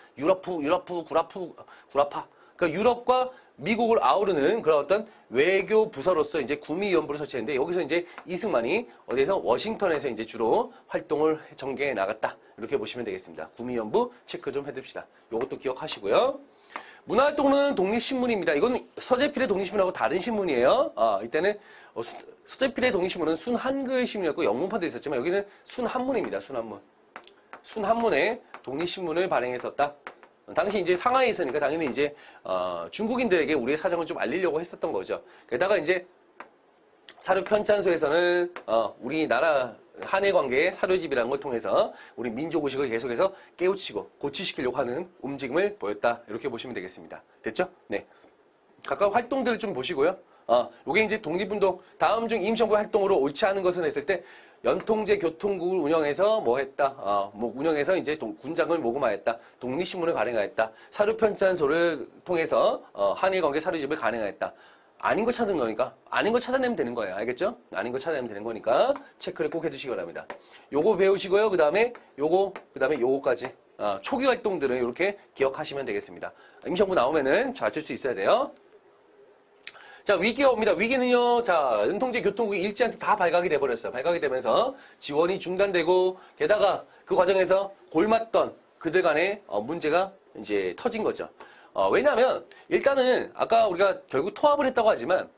[SPEAKER 1] 구라파. 그러니까 유럽과 미국을 아우르는 그런 어떤 외교 부서로서 이제 구미위원부를 설치했는데 여기서 이제 이승만이 어디에서 워싱턴에서 이제 주로 활동을 전개해 나갔다. 이렇게 보시면 되겠습니다. 구미위원부 체크 좀 해둡시다. 요것도 기억하시고요. 문화활동은 독립신문입니다. 이건 서재필의 독립신문하고 다른 신문이에요. 이때는 서재필의 독립신문은 순한글 신문이었고 영문판도 있었지만 여기는 순한문입니다. 순한문. 순한문에 독립신문을 발행했었다. 당시 이제 상하이에 있으니까 당연히 이제 중국인들에게 우리의 사정을 좀 알리려고 했었던 거죠. 게다가 이제 사료 편찬소에서는 우리나라 한일 관계의 사료집이라는 걸 통해서 우리 민족의식을 계속해서 깨우치고 고취시키려고 하는 움직임을 보였다. 이렇게 보시면 되겠습니다. 됐죠? 네. 각각 활동들을 좀 보시고요. 요게 이제 독립운동, 다음 중 임시정부 활동으로 옳지 않은 것은 했을 때 연통제 교통국을 운영해서 뭐 했다. 운영해서 이제 군장을 모금하였다. 독립신문을 발행하였다. 사료편찬소를 통해서 한일 관계 사료집을 가능하였다. 아닌 거 찾은 거니까 아닌 거 찾아내면 되는 거예요. 알겠죠? 아닌 거 찾아내면 되는 거니까 체크를 꼭 해주시기 바랍니다. 요거 배우시고요. 그 다음에 요거까지 초기 활동들은 이렇게 기억하시면 되겠습니다. 임시정부 나오면은 잘 칠 수 있어야 돼요. 자, 위기가 옵니다. 위기는요, 자, 연통제 교통국이 일제한테 다 발각이 돼버렸어요. 발각이 되면서 지원이 중단되고, 게다가 그 과정에서 골맞던 그들 간의 문제가 이제 터진 거죠. 왜냐면, 일단은, 아까 우리가 결국 통합을 했다고 하지만,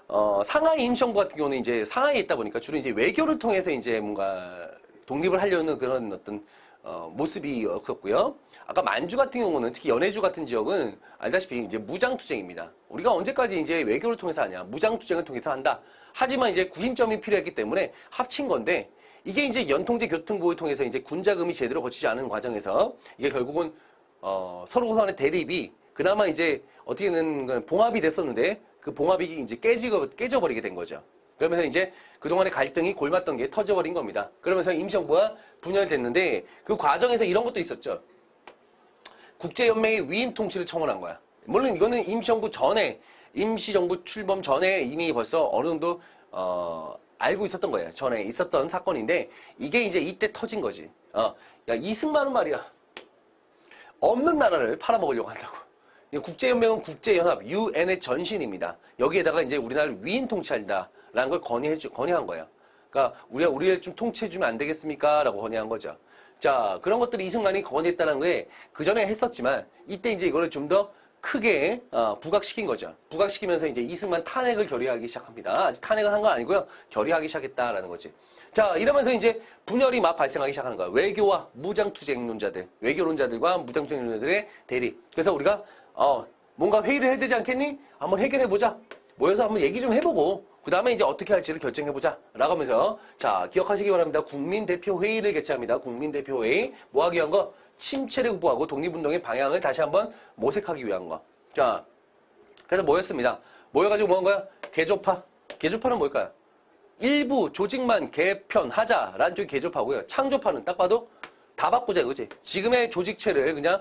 [SPEAKER 1] 상하이 임시정부 같은 경우는 이제 상하이에 있다 보니까 주로 이제 외교를 통해서 이제 뭔가 독립을 하려는 그런 어떤 모습이 없었고요. 아까 만주 같은 경우는 특히 연해주 같은 지역은 알다시피 이제 무장투쟁입니다. 우리가 언제까지 이제 외교를 통해서 하냐? 무장투쟁을 통해서 한다. 하지만 이제 구심점이 필요했기 때문에 합친 건데 이게 이제 연통제 교통부를 통해서 이제 군자금이 제대로 거치지 않은 과정에서 이게 결국은 서로 간의 대립이 그나마 이제 어떻게는 봉합이 됐었는데 그 봉합이 이제 깨져버리게 된 거죠. 그러면서 이제 그동안의 갈등이 골맞던 게 터져버린 겁니다. 그러면서 임시정부가 분열됐는데 그 과정에서 이런 것도 있었죠. 국제연맹의 위임 통치를 청원한 거야. 물론 이거는 임시정부 출범 전에 이미 벌써 어느 정도 알고 있었던 거예요. 전에 있었던 사건인데 이게 이제 이때 터진 거지. 야 이승만은 말이야. 없는 나라를 팔아먹으려고 한다고. 국제연맹은 국제연합, UN의 전신입니다. 여기에다가 이제 우리나라를 위임 통치한다라는 걸 건의한 거예요. 그러니까 우리를 좀 통치해주면 안 되겠습니까? 라고 건의한 거죠. 자, 그런 것들이 이승만이 건의했다는 게 그전에 했었지만 이때 이제 이거를 좀 더 크게 부각시킨 거죠. 부각시키면서 이제 이승만 탄핵을 결의하기 시작합니다. 아직 탄핵을 한 건 아니고요. 결의하기 시작했다라는 거지. 자, 이러면서 이제 분열이 막 발생하기 시작하는 거야. 외교와 무장투쟁론자들, 외교론자들과 무장투쟁론자들의 대립. 그래서 우리가 뭔가 회의를 해야 되지 않겠니? 한번 해결해보자. 모여서 한번 얘기 좀 해보고 그 다음에 이제 어떻게 할지를 결정해보자 라고 하면서 자 기억하시기 바랍니다. 국민대표회의를 개최합니다. 국민대표회의 뭐 하기 위한 거? 침체를 극복하고 독립운동의 방향을 다시 한번 모색하기 위한 거. 자 그래서 모였습니다. 모여가지고 뭐 한 거야? 개조파. 개조파는 뭘까요? 일부 조직만 개편하자라는 쪽이 개조파고요. 창조파는 딱 봐도 다 바꾸자 이거지. 지금의 조직체를 그냥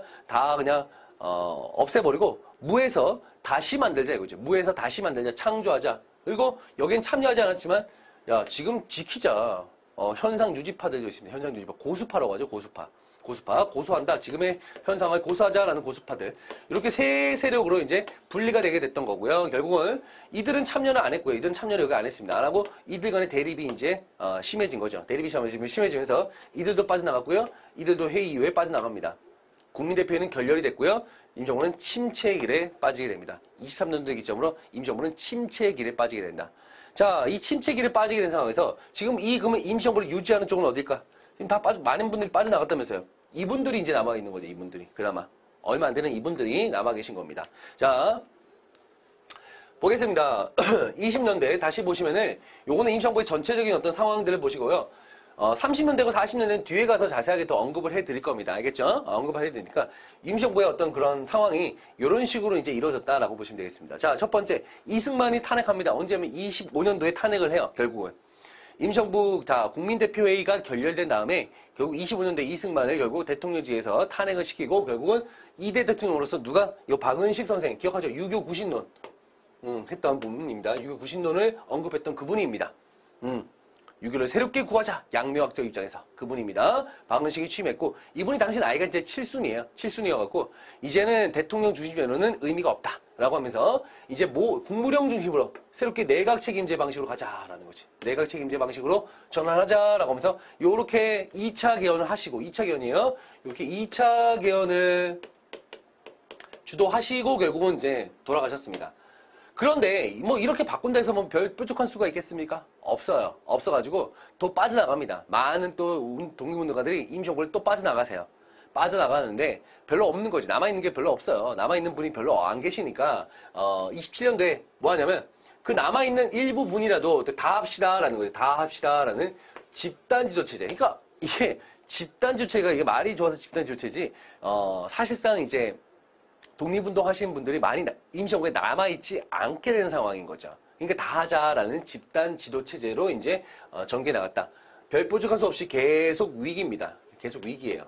[SPEAKER 1] 없애버리고 무에서 다시 만들자 이거죠. 무에서 다시 만들자, 창조하자. 그리고 여긴 참여하지 않았지만 야 지금 지키자. 현상 유지파들도 있습니다. 현상 유지파. 고수파라고 하죠. 고수파. 고수한다. 지금의 현상을 고수하자라는 고수파들. 이렇게 세 세력으로 이제 분리가 되게 됐던 거고요. 결국은 이들은 참여는 안 했고요. 이들은 참여를 여기 안 했습니다. 안 하고 이들 간의 대립이 이제 심해진 거죠. 대립이 심해지면서 이들도 빠져나갔고요. 이들도 회의 이후에 빠져나갑니다. 국민대표회는 결렬이 됐고요. 임시정부는 침체의 길에 빠지게 됩니다. 23년도의 기점으로 임시정부는 침체의 길에 빠지게 된다. 자, 이 침체의 길에 빠지게 된 상황에서 지금 그러면 임시정부를 유지하는 쪽은 어딜까? 지금 많은 분들이 빠져나갔다면서요. 이분들이 이제 남아있는 거죠. 이분들이. 그나마. 얼마 안 되는 이분들이 남아 계신 겁니다. 자, 보겠습니다. 20년대 다시 보시면은 요거는 임시정부의 전체적인 어떤 상황들을 보시고요. 30년대고 40년대는 뒤에 가서 자세하게 더 언급을 해드릴 겁니다. 알겠죠? 언급을 해드리니까 임시정부의 어떤 그런 상황이 이런 식으로 이제 이루어졌다라고 보시면 되겠습니다. 자, 첫 번째 이승만이 탄핵합니다. 언제면 25년도에 탄핵을 해요. 결국은 임시정부 국민대표회의가 결렬된 다음에 결국 25년도에 이승만을 결국 대통령직에서 탄핵을 시키고 결국은 2대 대통령으로서 누가 요 박은식 선생 기억하죠? 유교 구신론 했던 분입니다. 유교 구신론을 언급했던 그분입니다. 유교를 새롭게 구하자. 양묘학적 입장에서 그분입니다. 박은식이 취임했고 이분이 당시 나이가 이제 7순이에요. 7순이어갖고 이제는 대통령 중심으로는 의미가 없다라고 하면서 이제 국무령 중심으로 새롭게 내각 책임제 방식으로 가자라는 거지. 내각 책임제 방식으로 전환하자라고 하면서 요렇게 2차 개헌을 하시고 2차 개헌이에요. 이렇게 2차 개헌을 주도하시고 결국은 이제 돌아가셨습니다. 그런데 뭐 이렇게 바꾼다 해서 뭐 뾰족한 수가 있겠습니까? 없어요. 없어가지고 또 빠져나갑니다. 많은 또 독립운동가들이 임시정부를 또 빠져나가세요. 빠져나가는데 별로 없는 거지. 남아있는 게 별로 없어요. 남아있는 분이 별로 안 계시니까 27년도에 뭐 하냐면 그 남아있는 일부 분이라도 다 합시다라는 거예요. 다 합시다라는 집단지도체제. 그러니까 이게 집단지도체가 이게 말이 좋아서 집단지도체지 사실상 이제 독립운동 하시는 분들이 많이 임시정부에 남아있지 않게 되는 상황인 거죠. 그러니까 다 하자라는 집단 지도체제로 이제 전개 나갔다. 별 뾰족한 수 없이 계속 위기입니다. 계속 위기예요.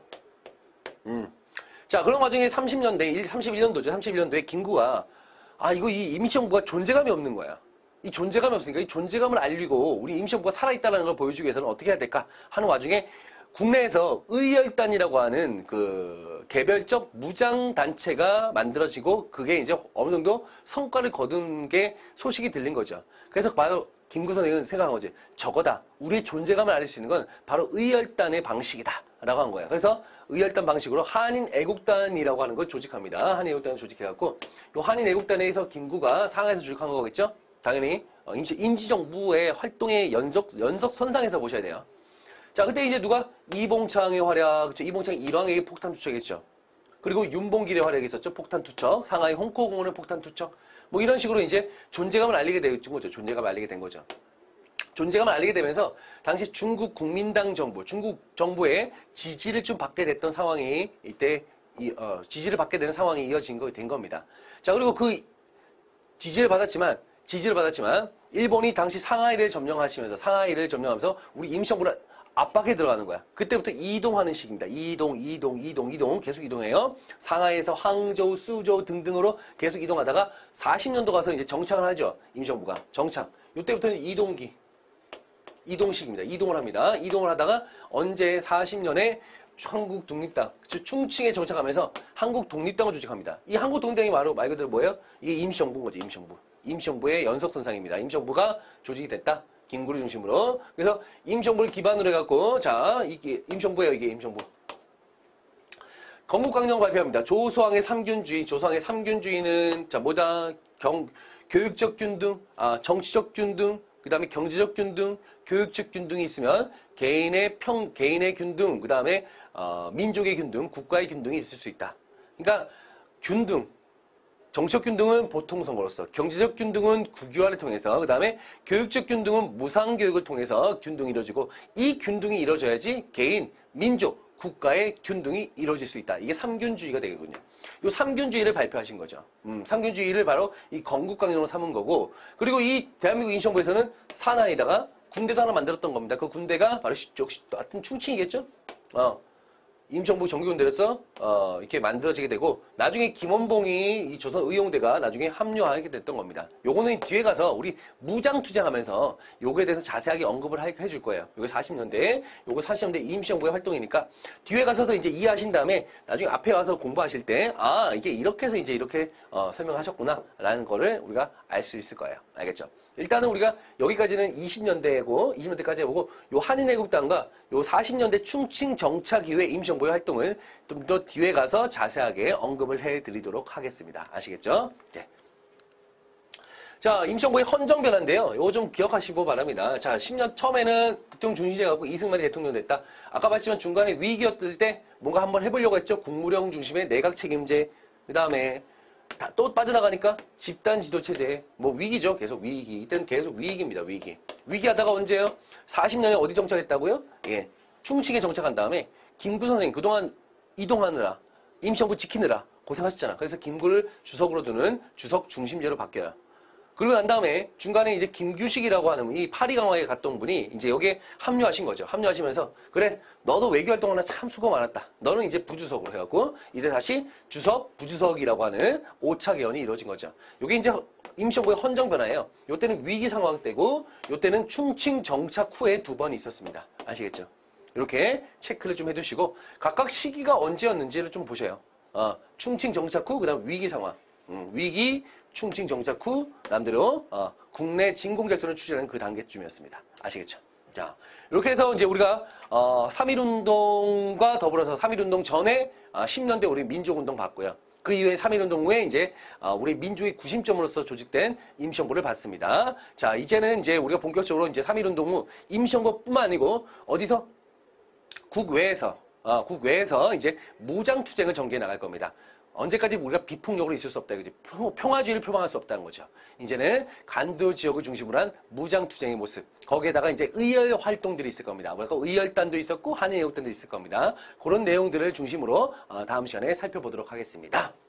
[SPEAKER 1] 자, 그런 와중에 31년도죠. 31년도에 김구가 이거 이 임시정부가 존재감이 없는 거야. 이 존재감이 없으니까 이 존재감을 알리고 우리 임시정부가 살아있다는 걸 보여주기 위해서는 어떻게 해야 될까 하는 와중에 국내에서 의열단이라고 하는 그 개별적 무장단체가 만들어지고 그게 이제 어느 정도 성과를 거둔 게 소식이 들린 거죠. 그래서 바로 김구 선생은 생각한 거지. 저거다. 우리의 존재감을 알릴 수 있는 건 바로 의열단의 방식이다. 라고 한 거야. 그래서 의열단 방식으로 한인애국단이라고 하는 걸 조직합니다. 한인애국단을 조직해갖고 이 한인애국단에서 김구가 상하이에서 조직한 거겠죠? 당연히 임시정부의 활동의 연속선상에서 보셔야 돼요. 자, 그때 이제 누가 이봉창의 활약, 그렇죠? 이봉창 일왕의 폭탄 투척했죠. 그리고 윤봉길의 활약이 있었죠. 폭탄 투척, 상하이 홍콩공원의 폭탄 투척, 뭐 이런 식으로 이제 존재감을 알리게 된 거죠. 존재감을 알리게 된 거죠. 존재감을 알리게 되면서 당시 중국 국민당 정부, 중국 정부의 지지를 좀 받게 됐던 상황이 이때 지지를 받게 되는 상황이 이어진 된 겁니다. 자, 그리고 그 지지를 받았지만 일본이 당시 상하이를 점령하면서 우리 임시정부를 압박에 들어가는 거야. 그때부터 이동하는 시기입니다. 이동 계속 이동해요. 상하이에서 항저우, 수저우 등등으로 계속 이동하다가 40년도 가서 이제 정착을 하죠. 임시정부가 정착. 이때부터는 이동식입니다. 이동을 합니다. 이동을 하다가 언제 40년에 한국 독립당, 즉 충칭에 정착하면서 한국 독립당을 조직합니다. 이 한국 독립당이 말 그대로 뭐예요? 이게 임시정부인 거죠. 임시정부의 연속선상입니다. 임시정부가 조직이 됐다. 김구리 중심으로. 그래서 임시정부를 기반으로 해갖고, 자, 이게 임시정부예요. 이게 임시정부. 건국강령 발표합니다. 조소왕의 삼균주의는 자 뭐다? 교육적 균등, 정치적 균등, 그 다음에 경제적 균등, 교육적 균등이 있으면 개인의 균등, 그 다음에 민족의 균등, 국가의 균등이 있을 수 있다. 그러니까 균등, 정치적 균등은 보통선거로서, 경제적 균등은 국유화를 통해서, 그 다음에 교육적 균등은 무상교육을 통해서 균등이 이루어지고, 이 균등이 이루어져야지 개인, 민족, 국가의 균등이 이루어질 수 있다. 이게 삼균주의가 되겠군요. 이 삼균주의를 발표하신 거죠. 삼균주의를 바로 이 건국강령으로 삼은 거고, 그리고 이 대한민국 임시정부에서는 산하에다가 군대도 하나 만들었던 겁니다. 그 군대가 바로 하여튼 충칭이겠죠? 임시정부 정규군대로서 이렇게 만들어지게 되고, 나중에 김원봉이 이 조선의용대가 나중에 합류하게 됐던 겁니다. 요거는 뒤에 가서 우리 무장투쟁하면서 요거에 대해서 자세하게 언급을 해줄 거예요. 요게 40년대, 요거 40년대 임시정부의 활동이니까 뒤에 가서도 이제 이해하신 다음에 나중에 앞에 와서 공부하실 때, 이게 이렇게 해서 이제 이렇게 설명하셨구나 라는 거를 우리가 알 수 있을 거예요. 알겠죠? 일단은 우리가 여기까지는 20년대까지 해보고, 요 한인애국당과 요 40년대 충칭 정착 이후의 임시정부의 활동을 좀 더 뒤에 가서 자세하게 언급을 해드리도록 하겠습니다. 아시겠죠? 네. 자, 임시정부의 헌정 변화인데요. 요거 좀 기억하시고 바랍니다. 자, 10년 처음에는 대통령 중심제가고 이승만이 대통령 됐다. 아까 봤지만 중간에 위기였을 때 뭔가 한번 해보려고 했죠. 국무령 중심의 내각 책임제. 그 다음에 또 빠져나가니까 집단 지도체제, 뭐 위기죠. 계속 위기. 이때는 계속 위기입니다. 위기하다가 언제요? 40년에 어디 정착했다고요? 예, 충칭에 정착한 다음에 김구 선생님 그동안 이동하느라 임시정부 지키느라 고생하셨잖아. 그래서 김구를 주석으로 두는 주석 중심제로 바뀌어요. 그리고 난 다음에 중간에 이제 김규식이라고 하는 이 파리강화에 갔던 분이 이제 여기에 합류하신 거죠. 합류하시면서 그래 너도 외교활동하나 참 수고 많았다. 너는 이제 부주석으로 해갖고 이제 다시 주석, 부주석이라고 하는 5차 개헌이 이루어진 거죠. 이게 이제 임시정부의 헌정 변화예요. 이때는 위기 상황 때고 이때는 충칭 정착 후에 2번 있었습니다. 아시겠죠? 이렇게 체크를 좀 해두시고 각각 시기가 언제였는지를 좀 보셔요. 충칭 정착 후 그다음 위기 상황. 위기, 충칭 정착 후 남대로 국내 진공작전을 추진하는 그 단계쯤이었습니다. 아시겠죠? 자, 이렇게 해서 이제 우리가 3.1운동과 더불어서 3.1운동 전에 10년대 우리 민족운동 봤고요. 그 이후에 3.1운동 후에 이제 우리 민주의 구심점으로서 조직된 임시정부를 봤습니다. 자, 이제는 이제 우리가 본격적으로 이제 3.1운동 후 임시정부뿐만 아니고 어디서 국외에서 이제 무장투쟁을 전개해 나갈 겁니다. 언제까지 우리가 비폭력으로 있을 수 없다. 그지? 평화주의를 표방할 수 없다는 거죠. 이제는 간도 지역을 중심으로 한 무장투쟁의 모습. 거기에다가 이제 의열 활동들이 있을 겁니다. 그러니까 의열단도 있었고 한인애국단도 있을 겁니다. 그런 내용들을 중심으로 다음 시간에 살펴보도록 하겠습니다.